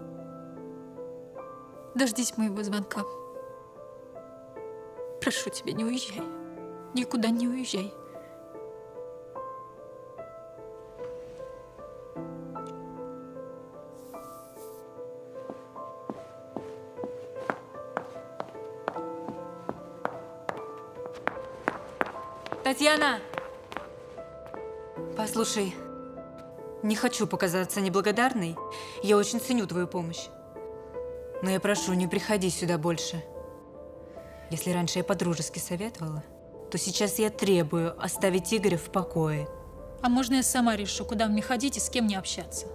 Дождись моего звонка. Прошу тебя, не уезжай. Никуда не уезжай. Татьяна! Послушай, не хочу показаться неблагодарной. Я очень ценю твою помощь. Но я прошу, не приходи сюда больше. Если раньше я по-дружески советовала, то сейчас я требую оставить Игоря в покое. А можно я сама решу, куда мне ходить и с кем мне общаться?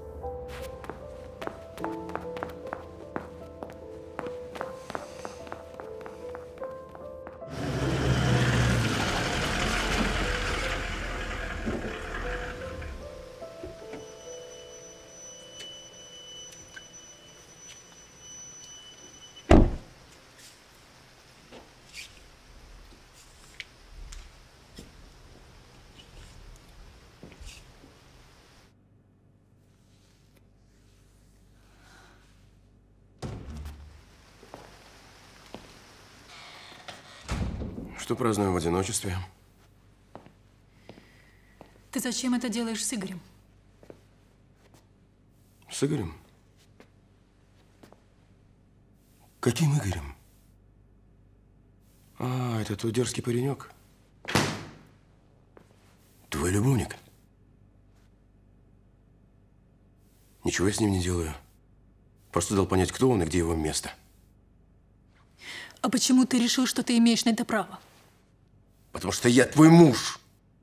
Что празднуем в одиночестве? Ты зачем это делаешь с Игорем? С Игорем? Каким Игорем? А, это тот дерзкий паренек. Твой любовник? Ничего я с ним не делаю. Просто дал понять, кто он и где его место. А почему ты решил, что ты имеешь на это право? Потому что я твой муж.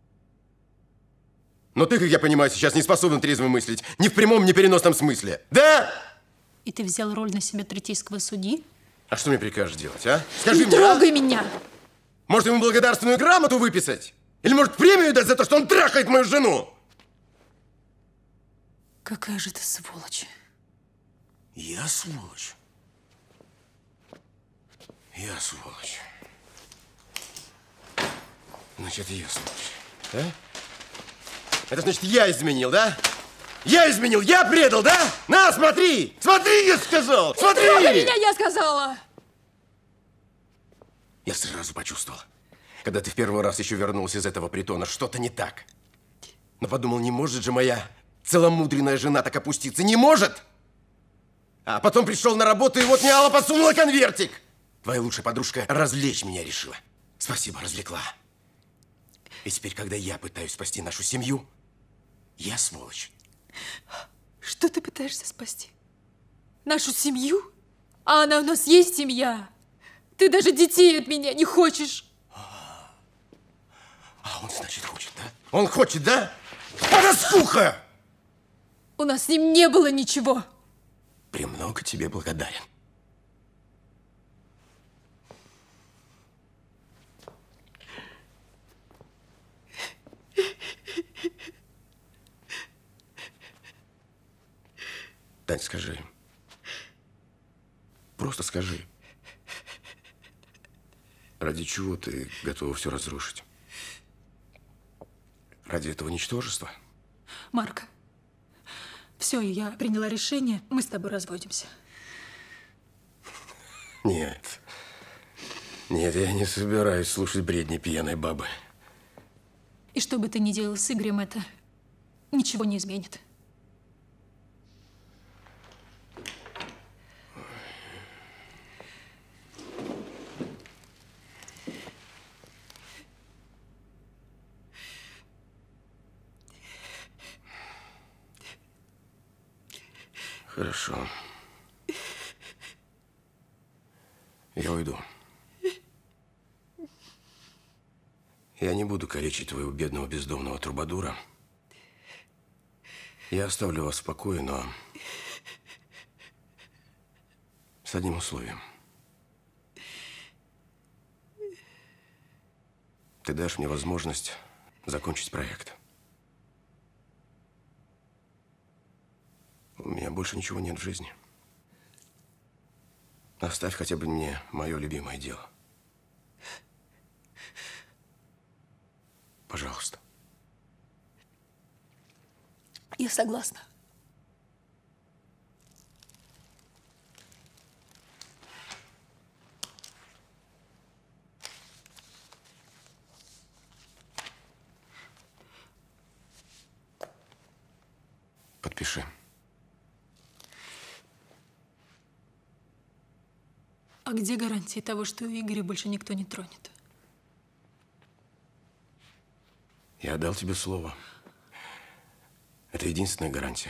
Но ты, как я понимаю, сейчас не способен трезво мыслить. Ни в прямом, ни в переносном смысле. Да? И ты взял роль на себя третейского судьи? А что мне прикажешь делать, а? Скажи не мне, трогай а? меня! Может, ему благодарственную грамоту выписать? Или, может, премию дать за то, что он трахает мою жену? Какая же ты сволочь. Я сволочь. Я сволочь. Значит, я сволочь. Да? Это значит, я изменил, да? Я изменил, я предал, да? На, смотри! Смотри, я сказал! Смотри! Не трогай меня, я сказала! Я сразу почувствовал, когда ты в первый раз еще вернулся из этого притона, что-то не так. Но подумал, не может же моя целомудренная жена так опуститься. Не может! А потом пришел на работу, и вот мне Алла подсунула конвертик. Твоя лучшая подружка развлечь меня решила. Спасибо, развлекла. И теперь, когда я пытаюсь спасти нашу семью, я сволочь. Что ты пытаешься спасти? Нашу семью? А она у нас есть семья. Ты даже детей от меня не хочешь. А он, значит, хочет, да? Он хочет, да? Подоскуха! У нас с ним не было ничего. Премного тебе благодарен. Тань, скажи. Просто скажи. Ради чего ты готова все разрушить? Ради этого ничтожества? Марк, все, я приняла решение, мы с тобой разводимся. Нет. Нет, я не собираюсь слушать бредни пьяной бабы. И что бы ты ни делал с Игорем, это ничего не изменит. Хорошо. Я уйду. Я не буду калечить твоего бедного бездомного трубадура. Я оставлю вас в покое, но с одним условием. Ты дашь мне возможность закончить проект. У меня больше ничего нет в жизни. Оставь хотя бы мне мое любимое дело. Пожалуйста. Я согласна. Подпиши. А где гарантии того, что Игоря больше никто не тронет? Я дал тебе слово. Это единственная гарантия.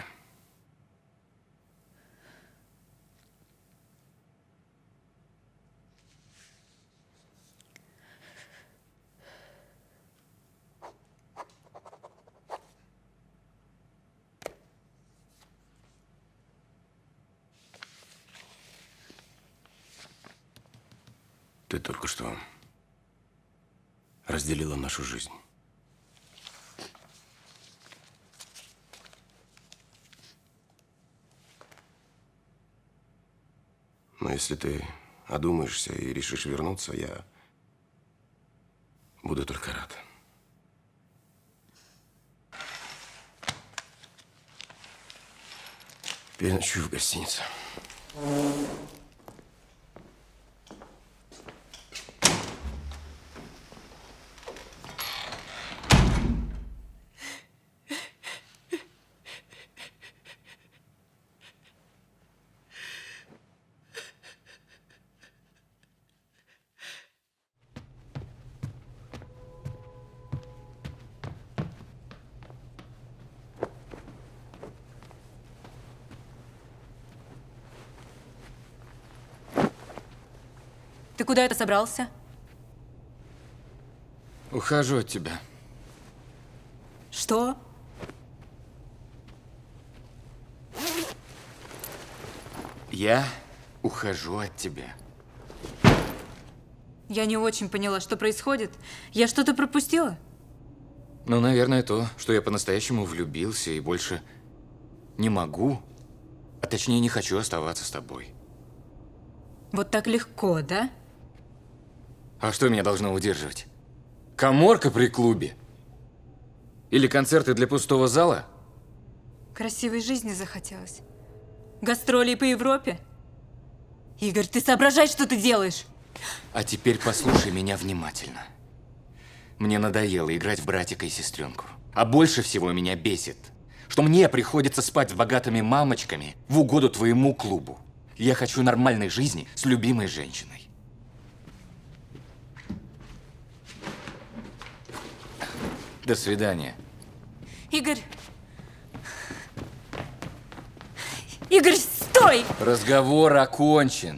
Ты только что разделила нашу жизнь. Но если ты одумаешься и решишь вернуться, я буду только рад. Переночую в гостинице. Ты куда это собрался? Ухожу от тебя. Что? Я ухожу от тебя. Я не очень поняла, что происходит. Я что-то пропустила? Ну, наверное, то, что я по-настоящему влюбился и больше не могу, а точнее не хочу оставаться с тобой. Вот так легко, да? А что меня должно удерживать? Каморка при клубе? Или концерты для пустого зала? Красивой жизни захотелось. Гастроли по Европе? Игорь, ты соображай, что ты делаешь! А теперь послушай меня внимательно. Мне надоело играть в братика и сестренку. А больше всего меня бесит, что мне приходится спать с богатыми мамочками в угоду твоему клубу. Я хочу нормальной жизни с любимой женщиной. До свидания. Игорь! Игорь, стой! Разговор окончен.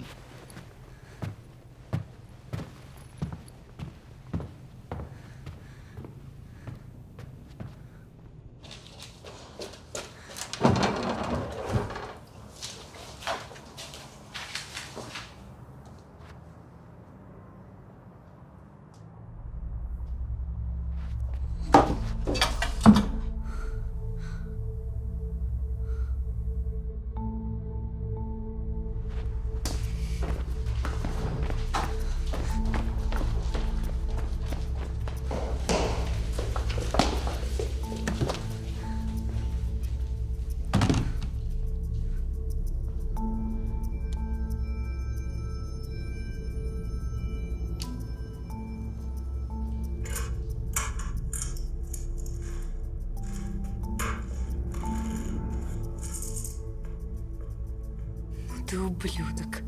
Ты ублюдок.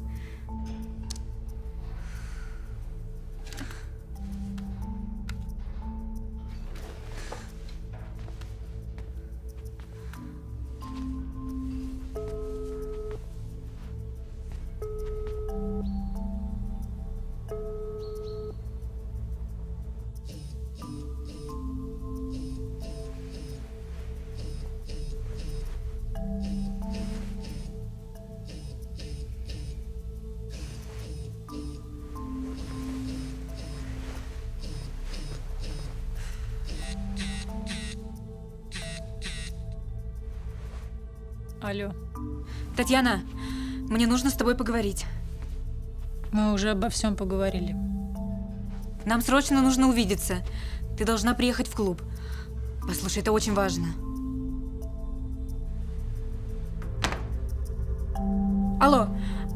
Алло. Татьяна, мне нужно с тобой поговорить. Мы уже обо всем поговорили. Нам срочно нужно увидеться. Ты должна приехать в клуб. Послушай, это очень важно. Алло.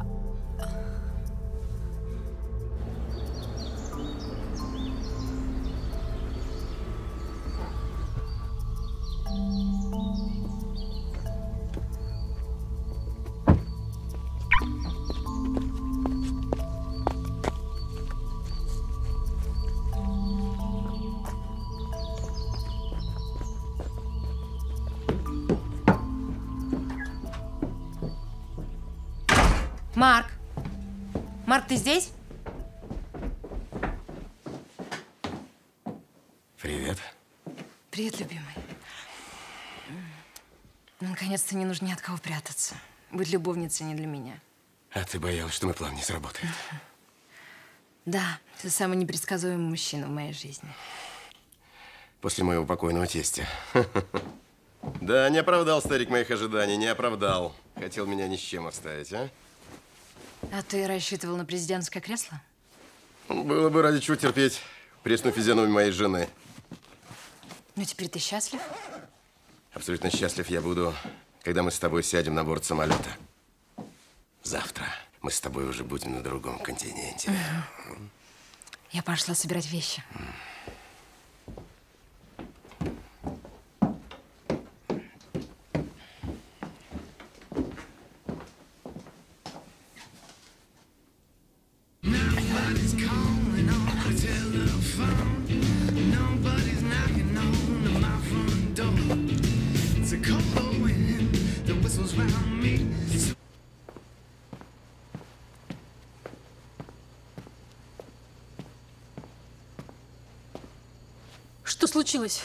Марк! Марк, ты здесь? Привет. Привет, любимый. Ну, наконец-то не нужно ни от кого прятаться. Быть любовницей не для меня. А ты боялась, что мой план не сработает? Да, ты самый непредсказуемый мужчина в моей жизни. После моего покойного тестя. Да, не оправдал старик моих ожиданий, не оправдал. Хотел меня ни с чем оставить, а? А ты рассчитывал на президентское кресло? Было бы ради чего терпеть пресную физиономию моей жены. Ну, теперь ты счастлив? Абсолютно счастлив я буду, когда мы с тобой сядем на борт самолета. Завтра мы с тобой уже будем на другом континенте. Угу. Я пошла собирать вещи. Что случилось?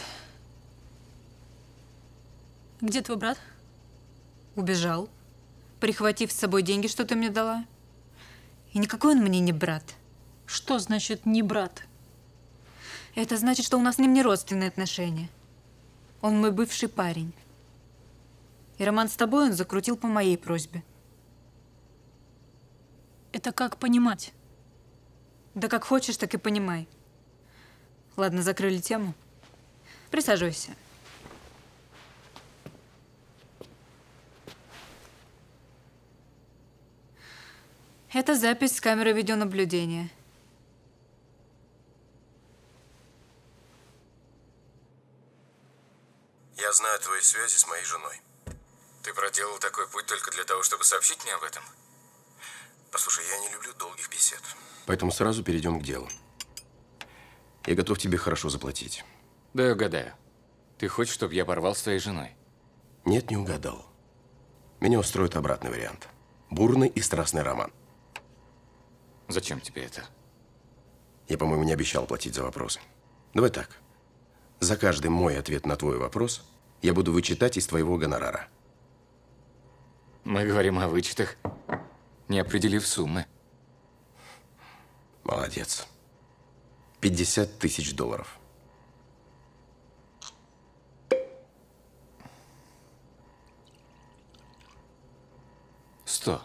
Где твой брат? Убежал, прихватив с собой деньги, что ты мне дала. И никакой он мне не брат. Что значит не брат? Это значит, что у нас с ним не родственные отношения. Он мой бывший парень. И роман с тобой он закрутил по моей просьбе. Это как понимать? Да как хочешь, так и понимай. Ладно, закрыли тему. Присаживайся. Это запись с камеры видеонаблюдения. Я знаю твои связи с моей женой. Ты проделал такой путь только для того, чтобы сообщить мне об этом? Послушай, я не люблю долгих бесед. Поэтому сразу перейдем к делу. Я готов тебе хорошо заплатить. Да, я угадаю. Ты хочешь, чтобы я порвал с твоей женой? Нет, не угадал. Меня устроит обратный вариант. Бурный и страстный роман. Зачем тебе это? Я, по-моему, не обещал платить за вопросы. Давай так. За каждый мой ответ на твой вопрос я буду вычитать из твоего гонорара. Мы говорим о вычетах, не определив суммы. Молодец. пятьдесят тысяч долларов. Сто.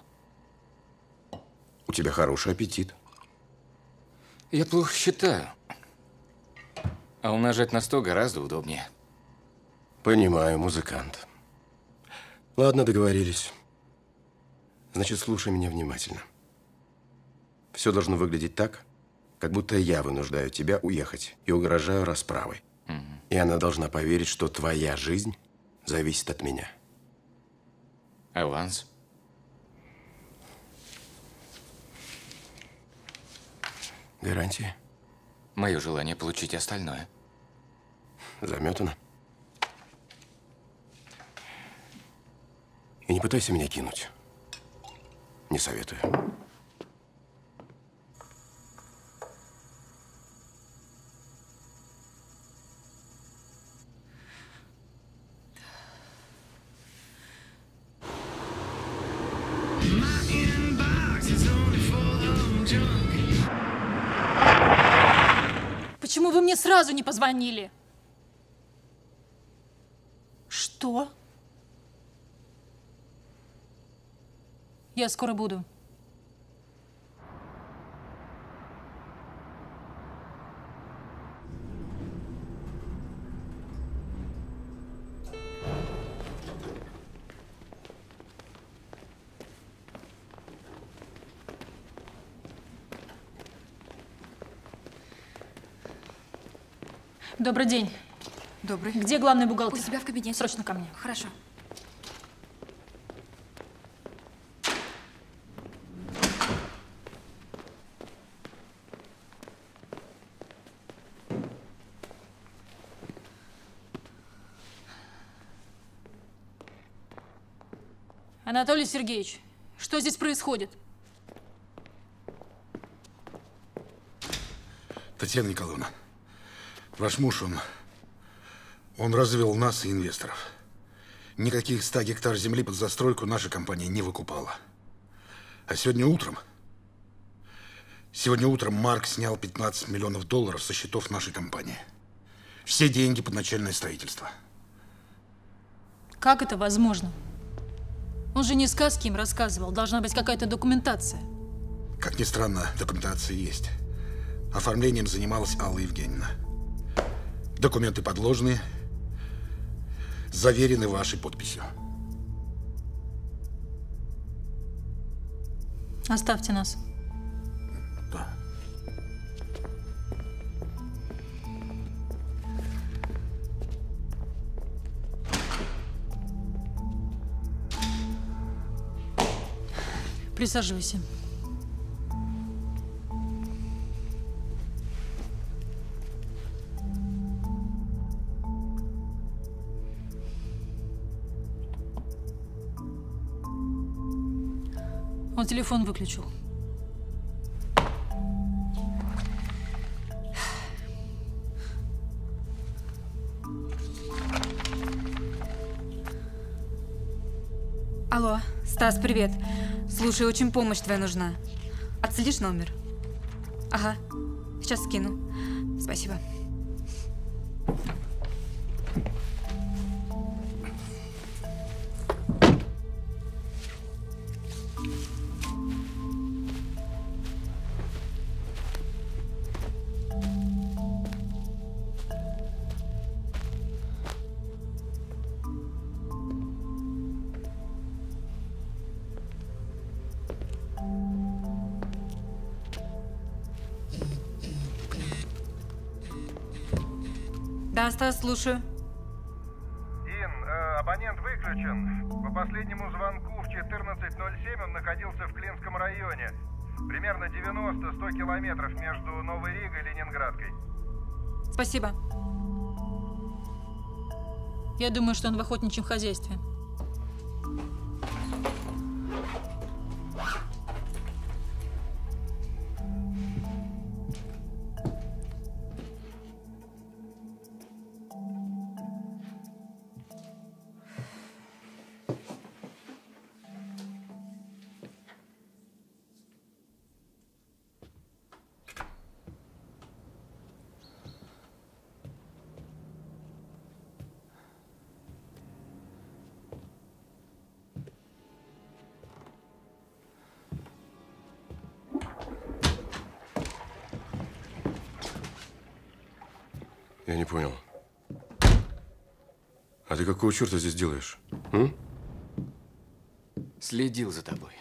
У тебя хороший аппетит. Я плохо считаю. А умножать на сто гораздо удобнее. Понимаю, музыкант. Ладно, договорились. Значит, слушай меня внимательно. Все должно выглядеть так, как будто я вынуждаю тебя уехать и угрожаю расправой. Угу. И она должна поверить, что твоя жизнь зависит от меня. Аванс? Гарантия? Мое желание получить остальное. Заметано. И не пытайся меня кинуть. Не советую. Почему вы мне сразу не позвонили? Что? Я скоро буду. Добрый день. Добрый. Где главный бухгалтер? У себя в кабинете. Срочно ко мне. Хорошо. Анатолий Сергеевич, что здесь происходит? Татьяна Николаевна, ваш муж, он, он развел нас и инвесторов. Никаких ста гектар земли под застройку наша компания не выкупала. А сегодня утром, сегодня утром Марк снял пятнадцать миллионов долларов со счетов нашей компании. Все деньги под начальное строительство. Как это возможно? Он же не сказки им рассказывал. Должна быть какая-то документация. Как ни странно, документация есть. Оформлением занималась Алла Евгеньевна. Документы подложные, заверены вашей подписью. Оставьте нас. Да. Присаживайся. Он телефон выключил. Алло, Стас, привет. Слушай, очень помощь твоя нужна. Отследишь номер? Ага, сейчас скину. Спасибо. Да, Стас, слушаю. Ин, э, абонент выключен. По последнему звонку в четырнадцать ноль семь он находился в Клинском районе. Примерно девяносто-сто километров между Новой Ригой и Ленинградкой. Спасибо. Я думаю, что он в охотничьем хозяйстве. Я не понял. А ты какого черта здесь делаешь? М? Следил за тобой.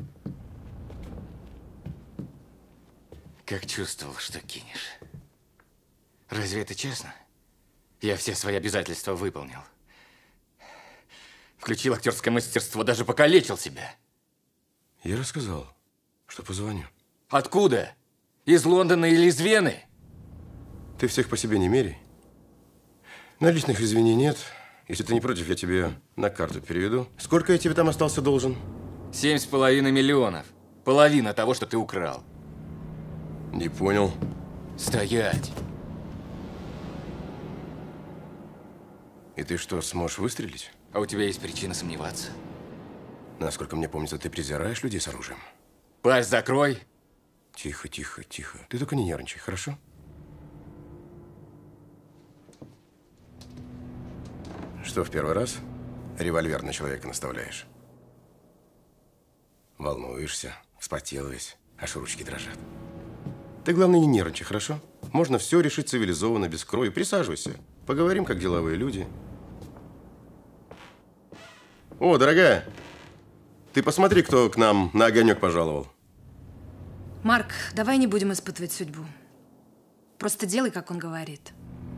Как чувствовал, что кинешь. Разве это честно? Я все свои обязательства выполнил. Включил актерское мастерство, даже покалечил себя. Я рассказал, что позвоню. Откуда? Из Лондона или из Вены? Ты всех по себе не меряй. Наличных извини нет. Если ты не против, я тебе на карту переведу. Сколько я тебе там остался должен? Семь с половиной миллионов. Половина того, что ты украл. Не понял. Стоять. И ты что, сможешь выстрелить? А у тебя есть причина сомневаться? Насколько мне помнится, ты презираешь людей с оружием. Пасть закрой. Тихо, тихо, тихо. Ты только не нервничай, хорошо? Что, в первый раз револьвер на человека наставляешь? Волнуешься, вспотел весь, аж ручки дрожат. Ты, главное, не нервничай, хорошо? Можно все решить цивилизованно, без крови. Присаживайся. Поговорим, как деловые люди. О, дорогая, ты посмотри, кто к нам на огонек пожаловал. Марк, давай не будем испытывать судьбу. Просто делай, как он говорит.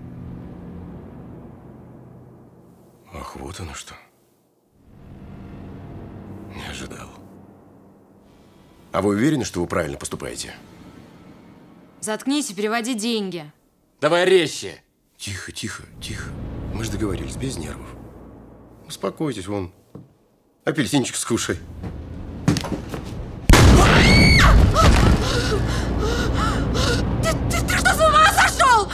Ах, вот оно что. Не ожидал. А вы уверены, что вы правильно поступаете? Заткнись и переводи деньги. Давай резче. Тихо, тихо, тихо. Мы же договорились, без нервов. Успокойтесь, вон. Апельсинчик скушай. Ты, ты, ты что, с ума сошел?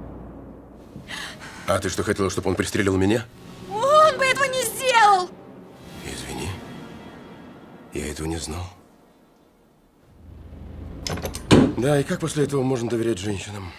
А ты что, хотела, чтобы он пристрелил меня? Он бы этого не сделал. Извини. Я этого не знал. Да, и как после этого можно доверять женщинам?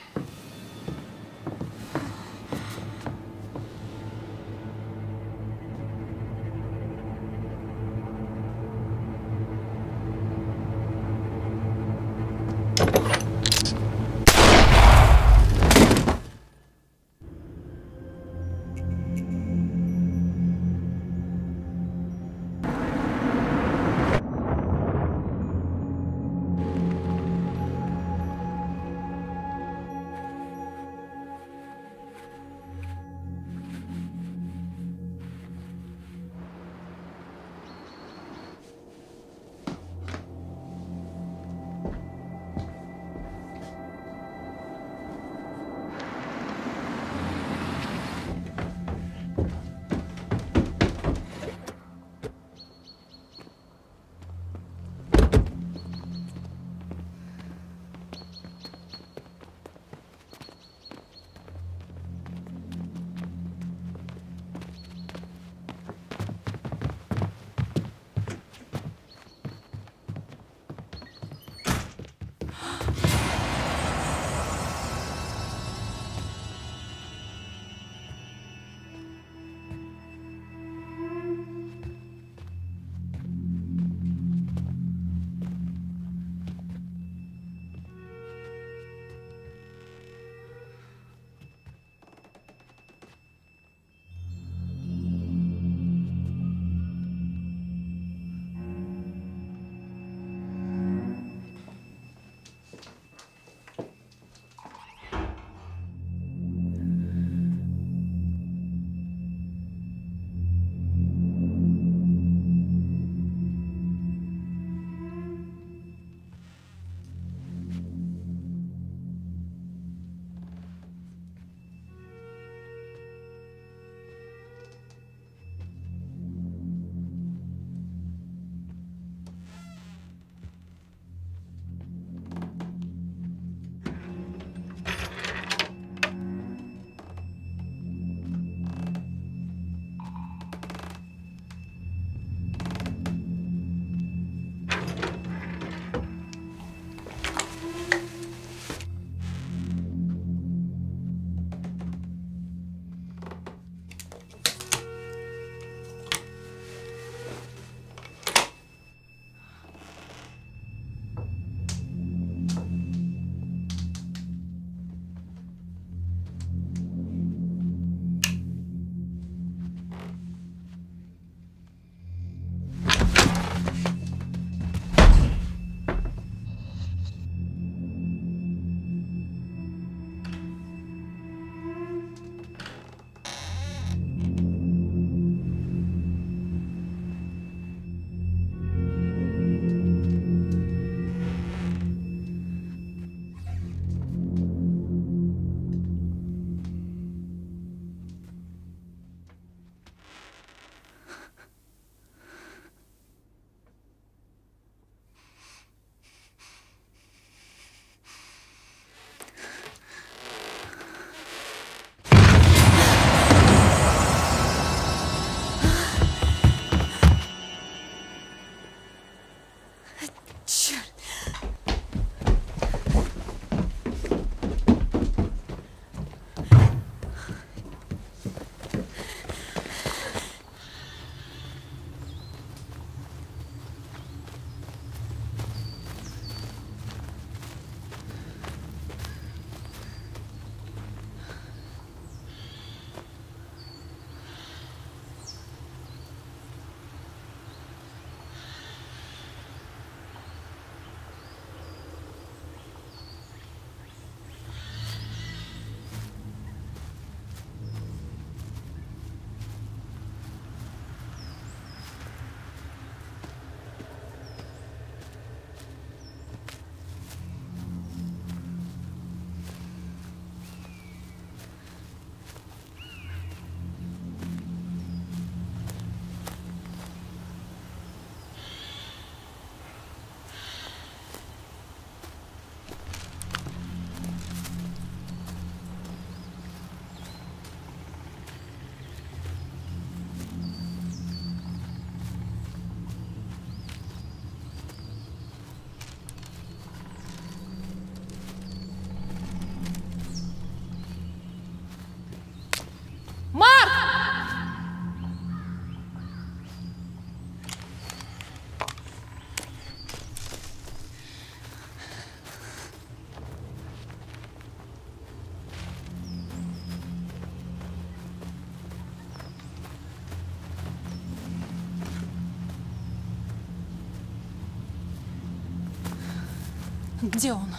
Где он?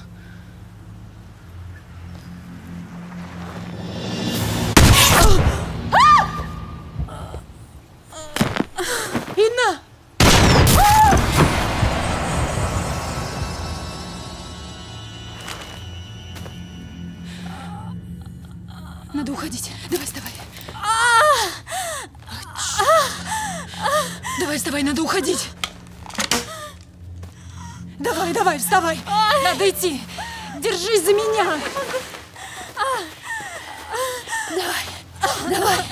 Инна! Надо уходить. Давай, вставай. Давай, вставай, надо уходить. Давай, давай, вставай. Надо идти. Держись за меня. Давай, давай.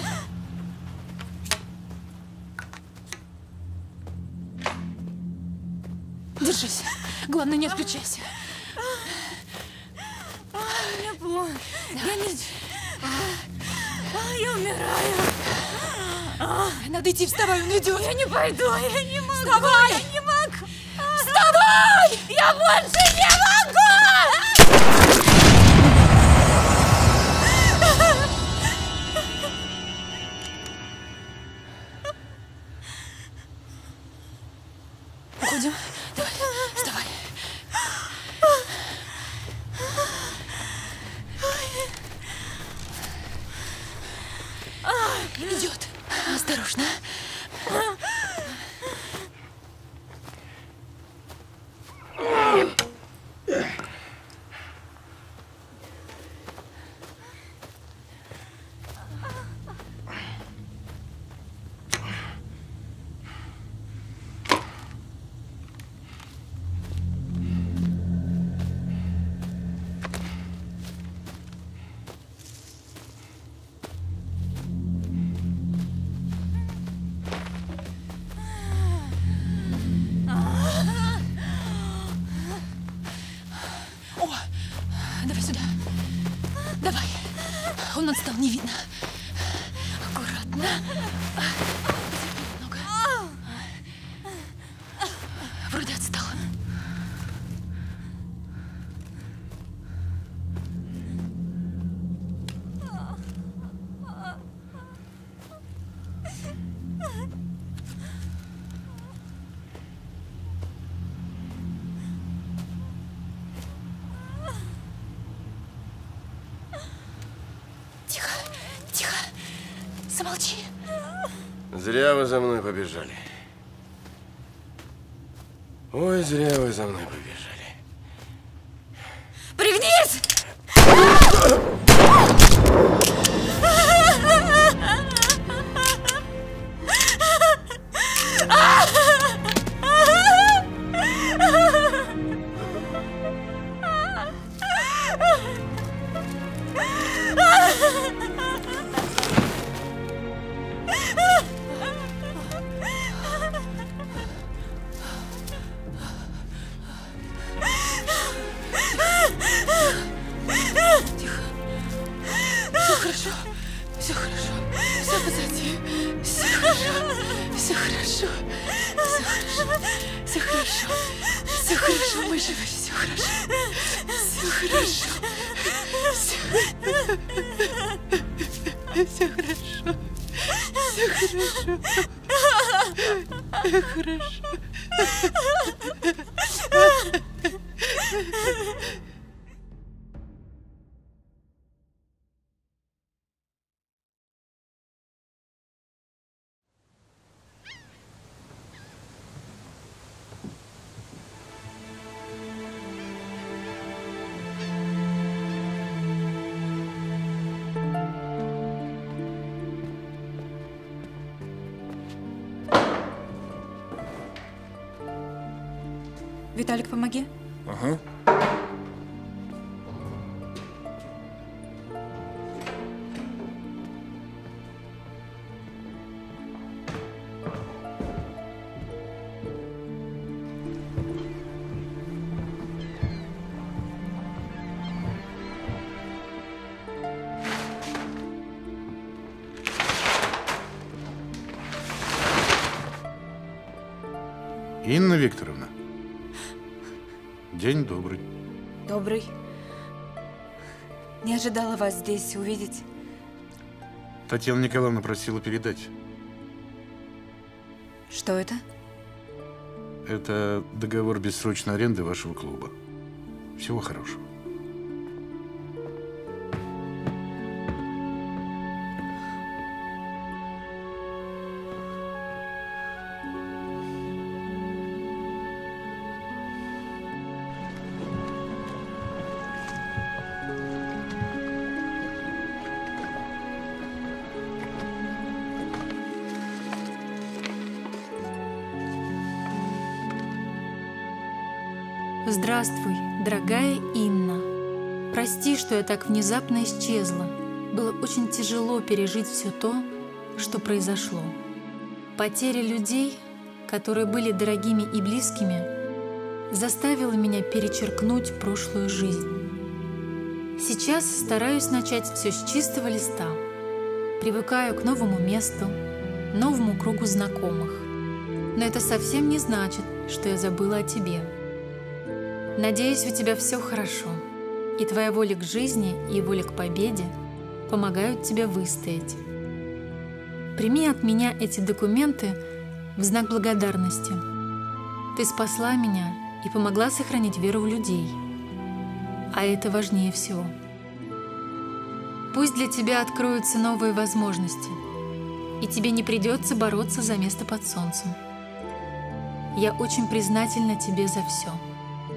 Держись. Главное, не отключайся. Мне плохо. Я не... Я умираю. Надо идти, вставай, он идет. Я не пойду, я не могу. Вставай! Я не могу. Вставай! Я больше не могу! Уходим. Давай, вставай. Идет. Осторожно. Давай сюда. Давай. Он отстал, не видно. Аккуратно. Немного. Вроде отстал. Замолчи. Зря вы за мной побежали. Ой, зря вы за мной побежали. Пригнись! Все хорошо. Все позади. Все хорошо. Все хорошо. Все хорошо. Все хорошо. Мы живы. Все хорошо. Все хорошо. Все хорошо. Все хорошо. Хорошо. Виталик, помоги. Ага. Инна Викторовна. День добрый. Добрый. Не ожидала вас здесь увидеть. Татьяна Николаевна просила передать. Что это? Это договор бессрочной аренды вашего клуба. Всего хорошего. Здравствуй, дорогая Инна. Прости, что я так внезапно исчезла. Было очень тяжело пережить все то, что произошло. Потеря людей, которые были дорогими и близкими, заставила меня перечеркнуть прошлую жизнь. Сейчас стараюсь начать все с чистого листа. Привыкаю к новому месту, новому кругу знакомых. Но это совсем не значит, что я забыла о тебе. Надеюсь, у тебя все хорошо, и твоя воля к жизни и воля к победе помогают тебе выстоять. Прими от меня эти документы в знак благодарности. Ты спасла меня и помогла сохранить веру в людей, а это важнее всего. Пусть для тебя откроются новые возможности, и тебе не придется бороться за место под солнцем. Я очень признательна тебе за все.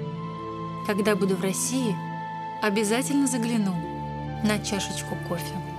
Когда буду в России, обязательно загляну на чашечку кофе.